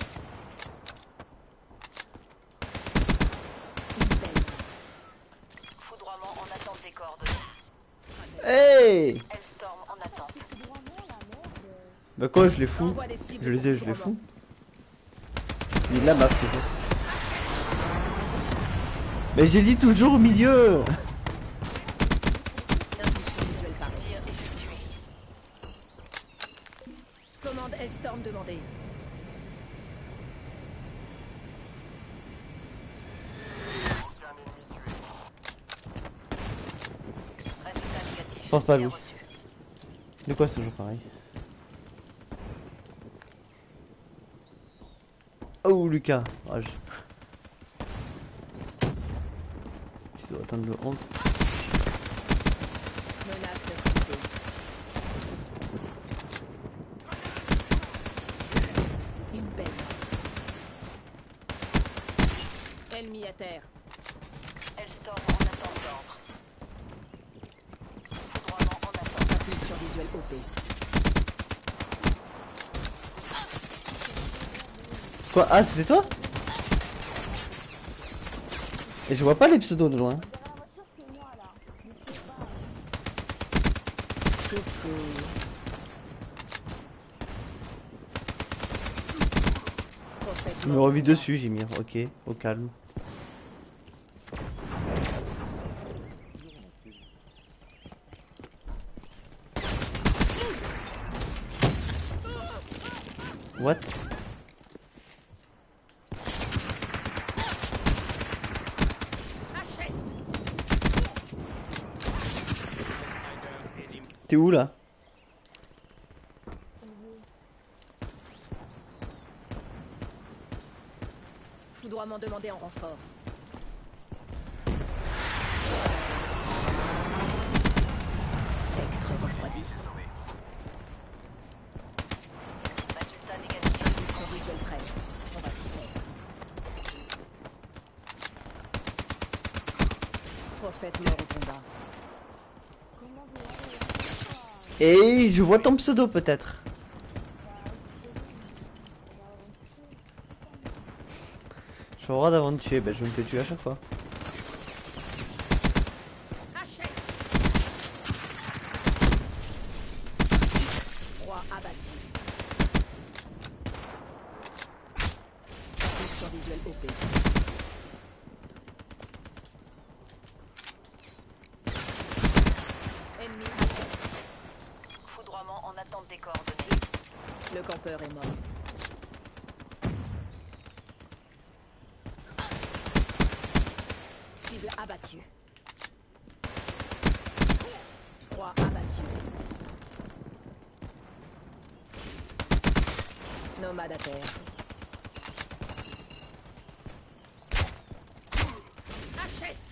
Une belle. Foudroiement en attente des coordonnées. Hey. Hellstorm en attente. Bah quoi, je les fous. Envoie des cibles Je les ai, je les foudroiement. fous. Milieu de la map toujours. Mais j'ai dit toujours au milieu. Impulsion visuelle par Tir effectué. commande Hellstorm demandée. Résultat négatif. Pense pas, Bien Louis. reçu. De quoi c'est toujours pareil. Oh Lucas. Ah, je... Il doit atteindre le onze. Menace neutralisée. Une belle. Ennemi à terre. Hellstorm en attente d'ordre. Foudroiement en attente. Impulsion visuelle O P. Quoi? Ah, c'était toi? Et je vois pas les pseudos de loin. Je me revis dessus, j'ai mis. Ok, au calme. What? H S. T'es où là? Foudroiement demandé en renfort. Spectre refroidi. Résultat négatif. Impulsion visuelle prête. On va s'y faire. Prophète mort au combat. Et je vois ton pseudo peut-être. Je suis au droit d'avant de tuer, bah je me fais tuer à chaque fois. H S. Roi abattu. Impulsion visuelle O P. Ennemi H S. Foudroiement en attente des coordonnées. Le campeur est mort. Cible abattue. Roi abattu. Nomade à terre. H S.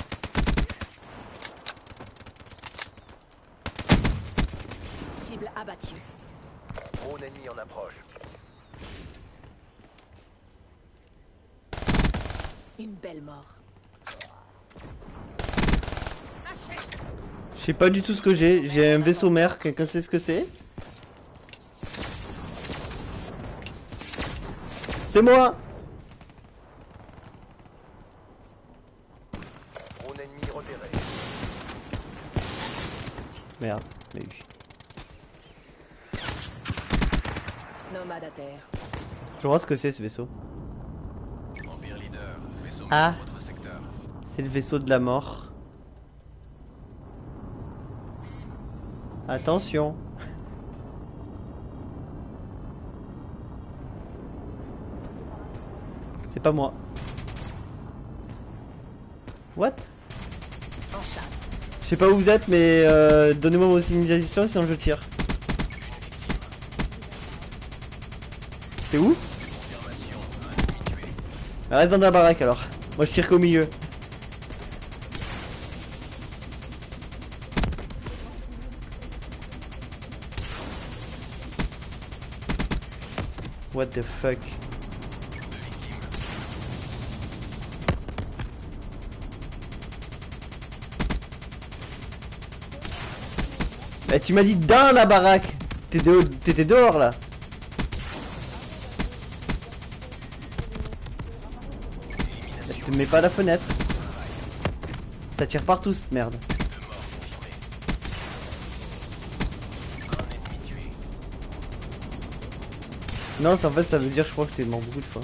Cible abattue. Drone ennemi en approche. Une belle mort. H S. Je sais pas du tout ce que j'ai. J'ai un vaisseau mère, quelqu'un sait ce que c'est? C'est moi! Merde, mais oui. Nomade à terre. Je vois ce que c'est ce vaisseau. Empire Leader, vaisseau Ah. dans votre secteur. C'est le vaisseau de la mort. Attention. C'est pas moi. What? En chasse. Je sais pas où vous êtes, mais euh, donnez-moi vos signalisations sinon je tire. T'es où? Confirmation, un ennemi tué. Reste dans ta baraque alors. Moi je tire qu'au milieu. What the fuck? Deux victimes. Bah, tu m'as dit dans la baraque. T'étais de... t'étais dehors là. Te mets pas à la fenêtre. Ça tire partout cette merde. Deux morts confirmés. Un ennemi tué. Non, ça, en fait ça veut dire je crois que t'es mort beaucoup de fois.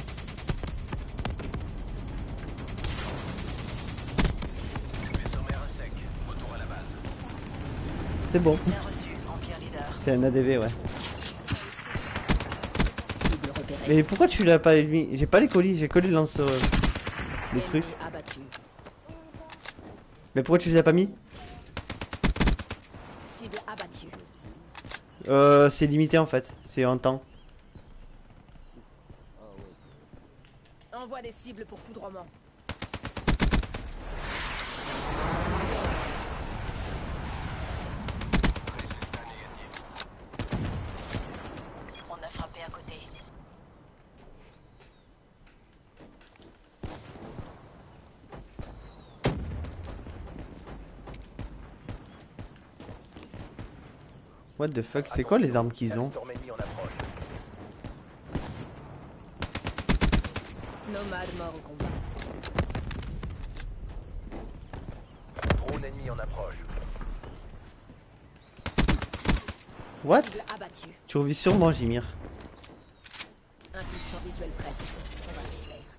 Vaisseau mère à sec. Retour à la base. C'est bon. Bien reçu, Empire Leader. C'est un A D V, ouais. Cible repérée. Mais pourquoi tu l'as pas mis? J'ai pas les colis, j'ai collé le lance euh, les Ennemi trucs. abattu. Mais pourquoi tu les as pas mis? Cible abattue. Euh, c'est limité en fait, c'est en temps. Envoie des cibles pour foudroiement. On a frappé à côté. What the fuck, c'est quoi les armes qu'ils ont? Storm ennemi en approche. Nomade mort au combat. Drone ennemi en approche. What? Cible abattue. Tu revis sûrement Jimir. Impulsion visuelle prête. On va s'y faire.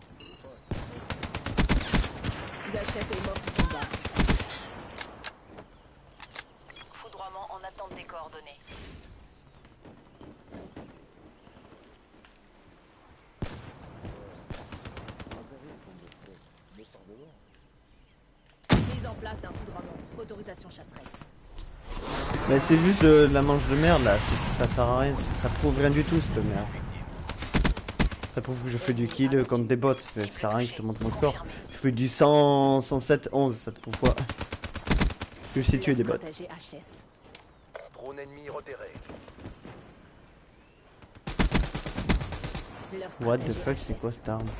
Gâchette est morte au combat. Foudroiement en attente des coordonnées. Mise en place d'un foudroiement. Autorisation chasseresse. Mais c'est juste de, de la manche de merde là, c'est- ça sert à rien, ça, ça prouve rien du tout cette merde. Ça prouve que je fais du kill contre des bots, ça sert à rien que je te montre mon score. Je fais du cent, cent sept, onze, ça te prouve quoi? Que je sais tuer des bots. Stratégie H S. Drone ennemi repéré. Leur What the stratégie fuck, c'est H S. quoi cette arme?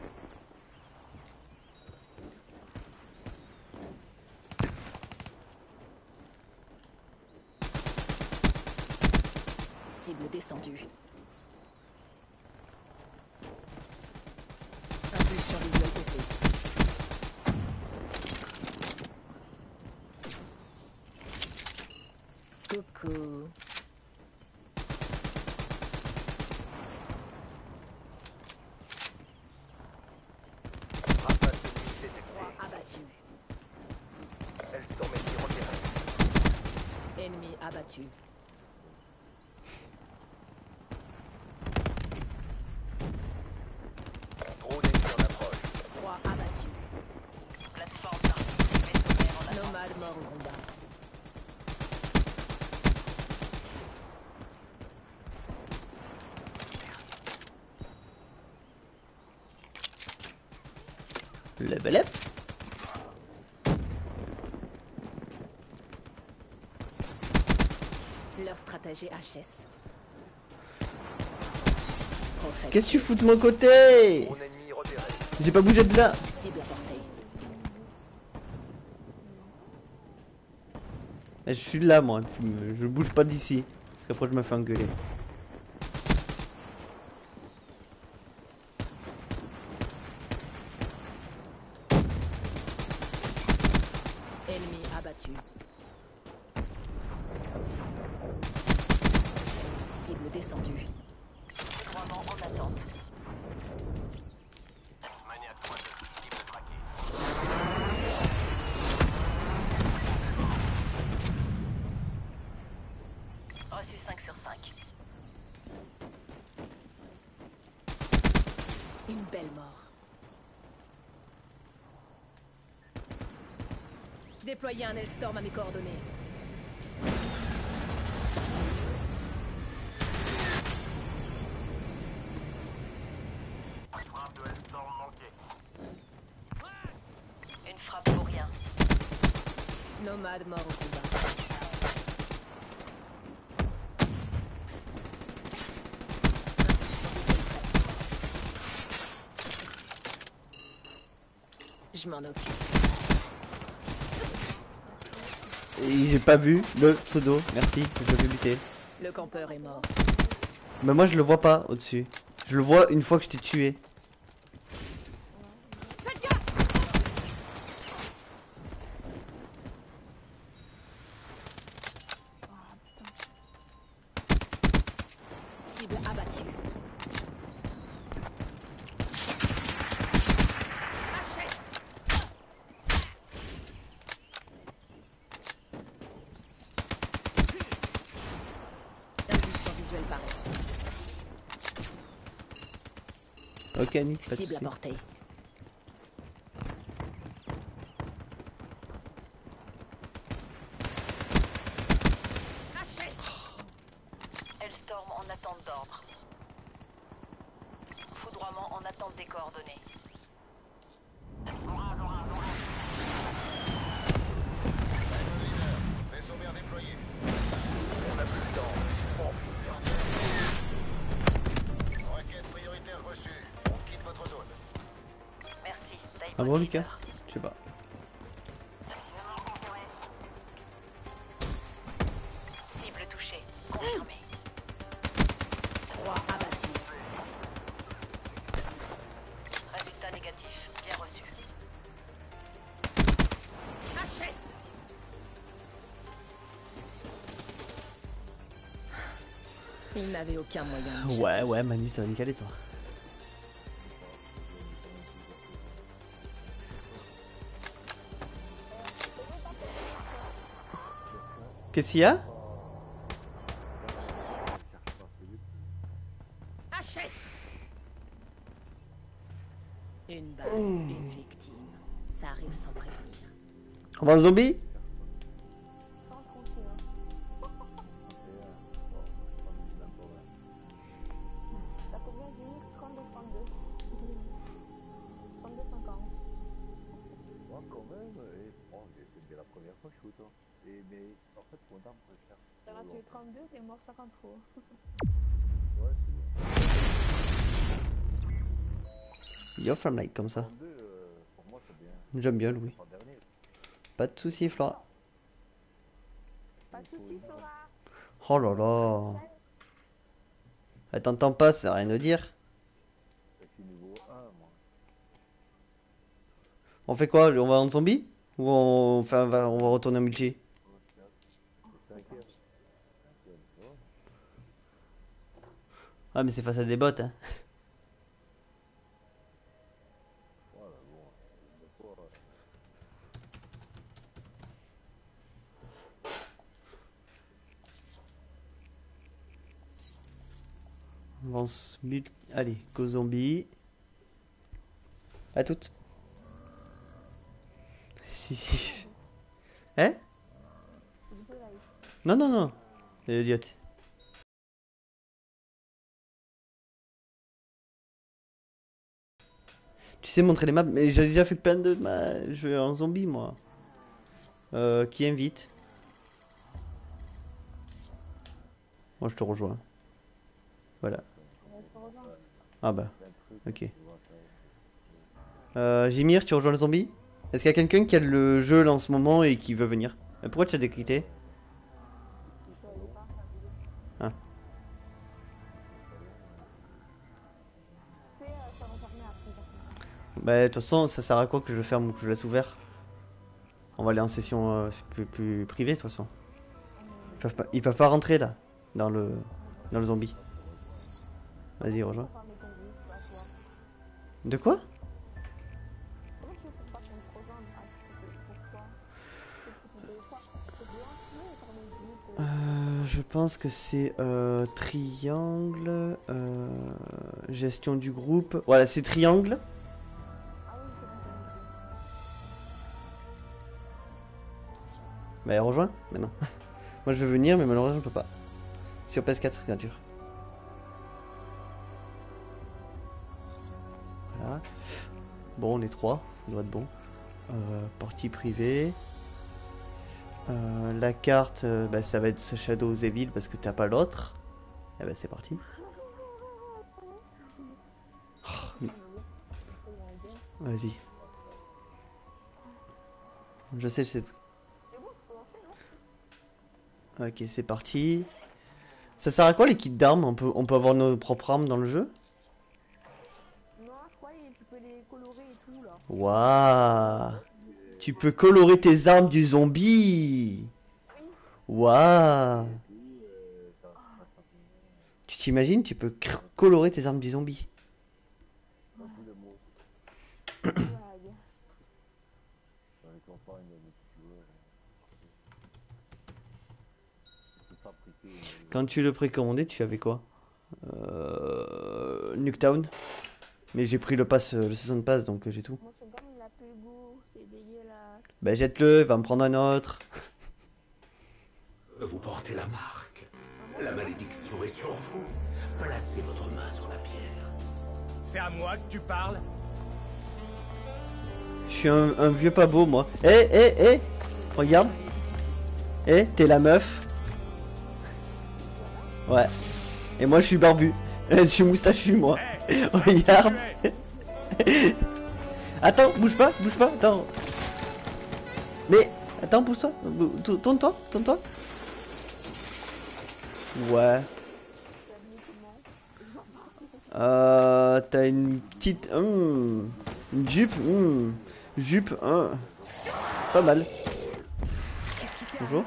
Cible descendue. Impulsion visuelle coupée. Coucou. Rapace ennemi détecté. Proie abattu. Hellstorm ennemi repéré. Ennemi abattu. Drone ennemi en approche. Proie abattu. Plateforme partie. Vaisseau mère en attente. Nomade mort au combat. Level up. Leur stratégie H S. Prophète. Qu'est-ce que tu fous de mon côté? Drone ennemi repéré. J'ai pas bougé de là. Cible à portée. Je suis là moi, tu me- je bouge pas d'ici. Parce qu'après je me fais engueuler. Ennemi abattu. cible descendue. Foudroiement en attente. Maniac trois deux, cible traquée. Reçu cinq sur cinq. Une belle mort. Déployez un Hellstorm à mes coordonnées. Frappe de Hellstorm manquée. Une frappe pour rien. Nomade mort au combat. Je m'en occupe. Et j'ai pas vu le pseudo, merci, je vais buter. Le campeur est mort. Mais moi je le vois pas au-dessus. Je le vois une fois que je t'ai tué. Cible abattue. H S. Impulsion visuelle paraît. Ok Annie, pas de Cible à soucis. portée. H S. Hellstorm en attente d'ordre. Foudroiement en attente des coordonnées. Vaisseau mère déployé. On n'a plus le temps. Faut enfuir. Requête prioritaire reçue. On quitte votre zone. Merci. Ah bon Lucas? Je sais pas. Cible touchée. Confirmé. Trois abattus. Résultat négatif. Bien reçu. H S. Il n'avait aucun moyen. de Ouais, ouais, Manu, ça va nickel et toi. Qu'est-ce qu'il y a? H S. Une balle, une victime. Ça arrive sans prévenir. On va en zombie? Sans tranquille. T'as combien dit? trente-deux, trente-deux. trente-deux, cinquante. Moi, quand même, et bon, c'est bien la première fois que je shoot. Hein. Et, mais en fait, mon arme préfère. T'en as tué trente-deux, t'es mort cinquante fois. Ouais, c'est bien. Yo, flamme like comme ça. trente-deux, euh, pour moi, c'est bien. J'aime bien Louis. En dernier. Pas de soucis Flora. Pas de soucis, Flora. Oh là là. Elle t'entend pas, ça veut rien de dire. Je suis niveau un, moi. On fait quoi? On va en zombie? Ou on, enfin, on va, on va retourner en multi? C'est cinquième. Cinquième, tu vois. Ah mais c'est face à des bots hein. Voilà, bon. Des fois, euh, On va en s- mul- Allez, go zombie. À toutes. Si si. Hein? Non non non. C'est idiote. Tu sais montrer les maps, mais j'ai déjà fait plein de ma... Je vais en zombie moi. Euh, qui invite? Moi je te rejoins. Voilà. Ah bah, ok. Euh, Jimir, tu rejoins le zombie? Est-ce qu'il y a quelqu'un qui a le jeu là en ce moment et qui veut venir? Euh, Pourquoi tu as décrypté? Ah. Bah de toute façon ça sert à quoi que je le ferme ou que je laisse ouvert? On va aller en session euh, plus, plus privée de toute façon. Ils peuvent pas, ils peuvent pas rentrer là, dans le... Dans le zombie. Vas-y, rejoins. Enfin, mais ton groupe, bah, toi. De quoi? Comment tu fais pour pas qu'on te rejoigne? Ah, c'est pour toi. C'est pour ton téléphone. C'est bien. Non, par le groupe. euh, Euh, je pense que c'est euh, triangle, euh, gestion du groupe. Voilà, c'est triangle. Ah oui, c'est bon, c'est bon. Bah, rejoins. Mais non. Moi, je veux venir, mais malheureusement, je peux pas. Sur P S quatre, c'est dur. Voilà. Bon, on est trois. Ça doit être bon. Euh, partie privée. Euh, la carte, euh, bah, ça va être ce Shadows Evil parce que t'as pas l'autre. Et bah c'est parti. Oh, vas-y. Je sais, je sais. Ok, c'est parti. Ça sert à quoi les kits d'armes? On peut, on peut avoir nos propres armes dans le jeu? Non, je crois que tu peux les colorer et tout là. Waouh! Tu peux colorer tes armes du zombie! Waouh! Tu t'imagines, tu peux cr- colorer tes armes du zombie. Quand tu le précommandais, tu avais quoi? euh, Nuketown. Mais j'ai pris le pass, le season pass, donc euh, j'ai tout. Moi, c'est comme la Pego, c'est dégueulasse. Bah jette-le, va me prendre un autre. Vous portez la marque. La malédiction est sur vous. Placez votre main sur la pierre. C'est à moi que tu parles? Je suis un, un vieux pas beau, moi. Eh, eh, eh! Regarde. Eh, t'es la meuf. Ouais. Et moi, je suis barbu. Je suis moustachu, moi. Hey, Regarde. Attends, bouge pas, bouge pas, attends. Mais, attends, pousse-toi. Tourne-toi, tourne-toi. Ouais. Euh, t'as une petite... hum, une jupe. hum, jupe. Hum, pas mal. Bonjour.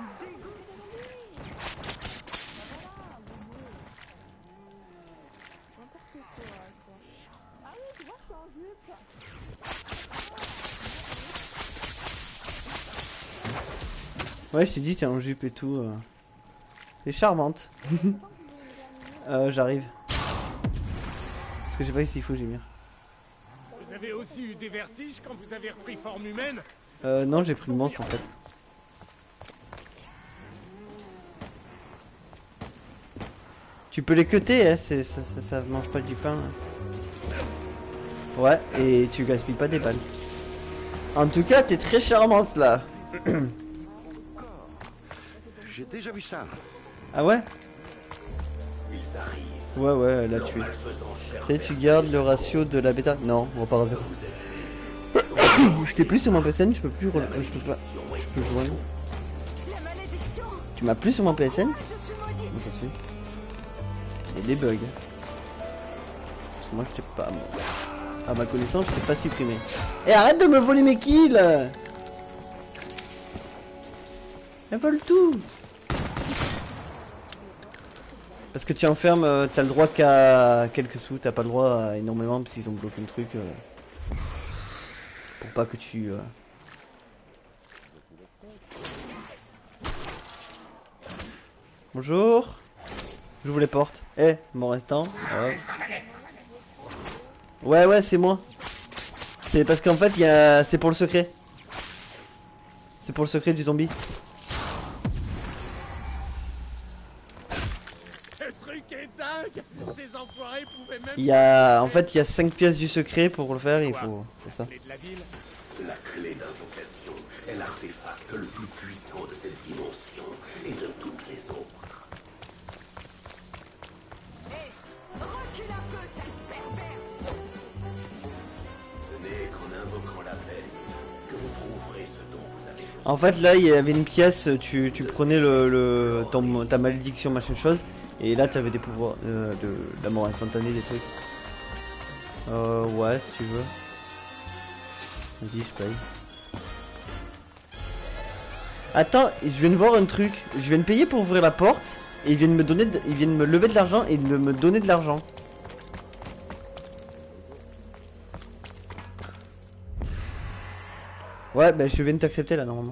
Ouais, je t'ai dit, t'es en jupe et tout. Euh... C'est charmante. euh, J'arrive. Parce que je sais pas s'il faut gémir. Vous avez aussi eu des vertiges quand vous avez repris forme humaine? Euh, non, j'ai pris le monstre en fait. Tu peux les cutter, hein, ça, ça, ça mange pas du pain. Ouais, et tu gaspilles pas des balles. En tout cas, t'es très charmante là. J'ai déjà vu ça. Ah ouais? Ils arrivent. Ouais, ouais, elle l'a tué. Tu sais, tu gardes le ratio de la bêta? Non, on va pas à zéro. J'étais plus sur mon P S N, je peux plus. Re... Je peux pas. Je peux jouer. Tu m'as plus sur mon P S N? Comment ça se fait? Il y a des bugs. Parce que moi, je t'ai pas. À ma connaissance, je t'ai pas supprimé. Et arrête de me voler mes kills! Elle vole tout! Parce que tu enfermes, euh, t'as le droit qu'à quelques sous, t'as pas le droit à énormément parce qu'ils ont bloqué le truc. Euh, pour pas que tu... Euh... Bonjour. J'ouvre les portes. Eh, hey, mon restant. Ouais, ouais, ouais c'est moi. C'est parce qu'en fait, y a... c'est pour le secret. C'est pour le secret du zombie. Il y a, en fait, il y a cinq pièces du secret pour le faire. Il faut, faut ça. La clé d'invocation est l'artefact le plus puissant de cette dimension et de toutes les autres. Hé, recule un peu, sale pervers! Ce n'est qu'en invoquant la paix que vous trouverez ce dont vous avez besoin. En fait, là, il y avait une pièce. Tu, tu prenais le, le ton, ta malédiction, machin chose. Et là, tu avais des pouvoirs euh, de, de la mort instantanée, des trucs. Euh, ouais, si tu veux. Vas-y, je paye. Attends, je viens de voir un truc. Je viens de payer pour ouvrir la porte. et ils viennent me donner, de... ils viennent me lever de l'argent et me, me donner de l'argent. Ouais, bah je viens de t'accepter là normalement.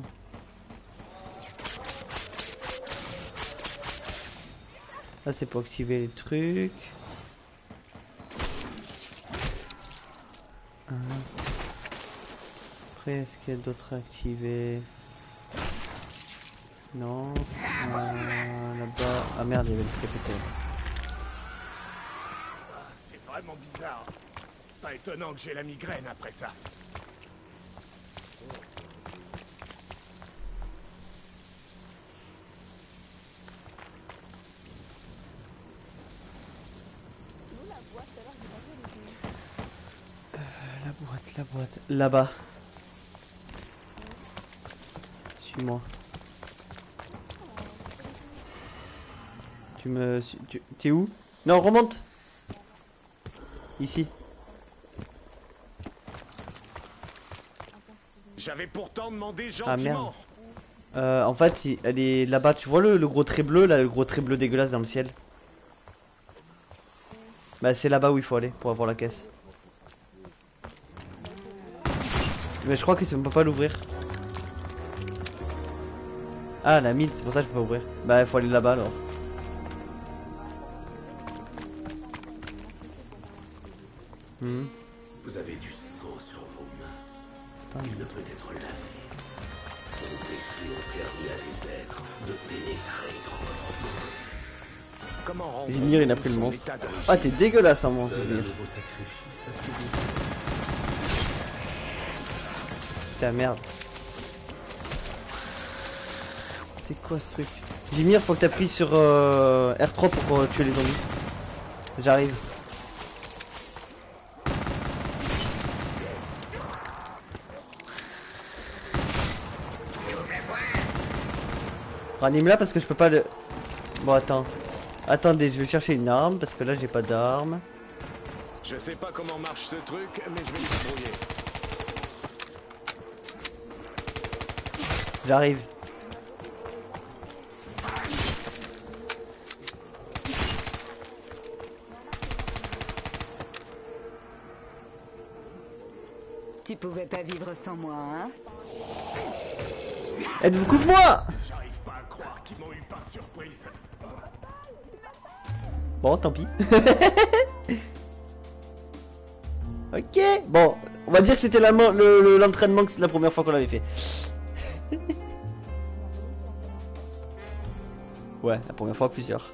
Là c'est pour activer les trucs. Ah. Après est-ce qu'il y a d'autres à activer? Non. Euh, Là-bas. Ah merde, il y avait le truc à péter. C'est vraiment bizarre. Pas étonnant que j'ai la migraine après ça. Nous, la boîte, alors, j'ai pas vu les Euh, la boîte, la boîte. Là-bas. Suis-moi. Tu me... Tu... T'es où? Non, remonte. Ici. J'avais pourtant demandé Ah merde. gentiment. Euh, en fait, il- elle est là-bas. Tu vois le, le gros trait bleu, là, le gros trait bleu dégueulasse dans le ciel? Bah c'est là-bas où il faut aller pour avoir la caisse. Mais je crois que c'est- on peut pas l'ouvrir. Ah la mine, c'est pour ça que je peux pas ouvrir. Bah il faut aller là-bas alors. Hmm. Vous avez du sang sur vos mains. Attends, Il ne peut être lavé. Vos péchés ont permis à des êtres de pénétrer dans votre monde. Comment rendre Jimir il a pris le son monstre. état d'origine? Ah t'es dégueulasse hein monstre Seul un Jimir. de vos sacrifices a survécu. Putain merde. C'est quoi ce truc? Jimir faut que t'appuies sur euh, R trois pour euh, tuer les zombies. J'arrive. Ranime-la parce que je peux pas le... Bon attends. Attendez, je vais chercher une arme parce que là j'ai pas d'arme. Je sais pas comment marche ce truc, mais je vais me débrouiller. J'arrive. Tu pouvais pas vivre sans moi, hein? Êtes-vous couvre-moi? J'arrive pas à croire qu'ils m'ont eu par surprise. Bon, tant pis. Ok. Bon, on va dire que c'était l'entraînement le, le, l'entraînement que c'est la première fois qu'on l'avait fait. Ouais, la première fois plusieurs.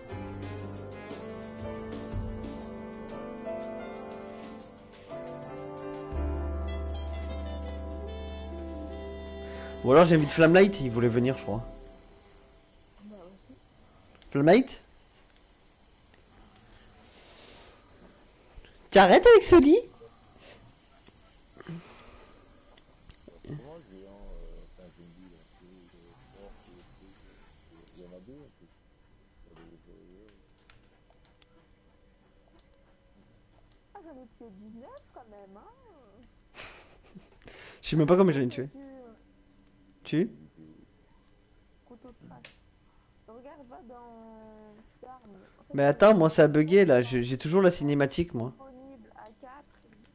Ou alors j'invite Flamlight, il voulait venir je crois. Flamlight? T'arrêtes avec ce lit? Ah, j'en ai tué dix-neuf quand même, hein. Je sais même pas comment je l'ai tué. Tu? Couteau de trace. Regarde, va dans... Armes. En fait, Mais attends, moi ça a bugué là, Je- j'ai toujours la cinématique moi. disponible à quatre.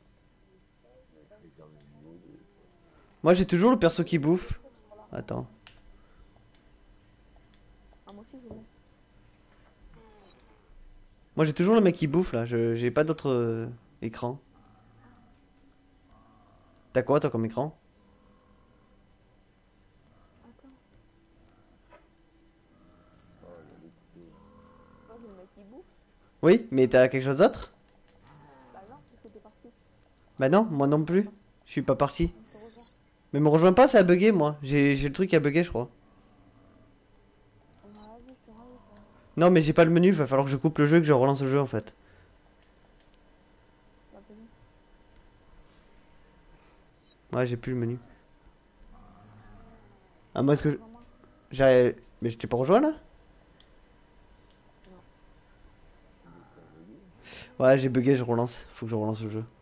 Moi j'ai toujours le perso qui bouffe. Attends. Ah, moi aussi, je l'ai. Moi j'ai toujours le mec qui bouffe là, je j'ai pas d'autre euh, écran. T'as quoi toi comme écran? Attends. Moi, j'ai le mec qui bouffe. Oui, mais t'as quelque chose d'autre? Bah non, parce que t'es parti. Bah non, moi non plus. Je suis pas parti. On se rejoint. Mais me rejoins pas, ça a bugué moi. J'ai j'ai le truc qui a bugué je crois. On a vu, je te rends, ça. Non mais j'ai pas le menu, va falloir que je coupe le jeu et que je relance le jeu en fait. Bah, vas-y. Ouais j'ai plus le menu. Ah moi est-ce que... Vraiment. J'ai... Mais je t'ai pas rejoint là? Ouais j'ai bugué, je relance. Faut que je relance le jeu.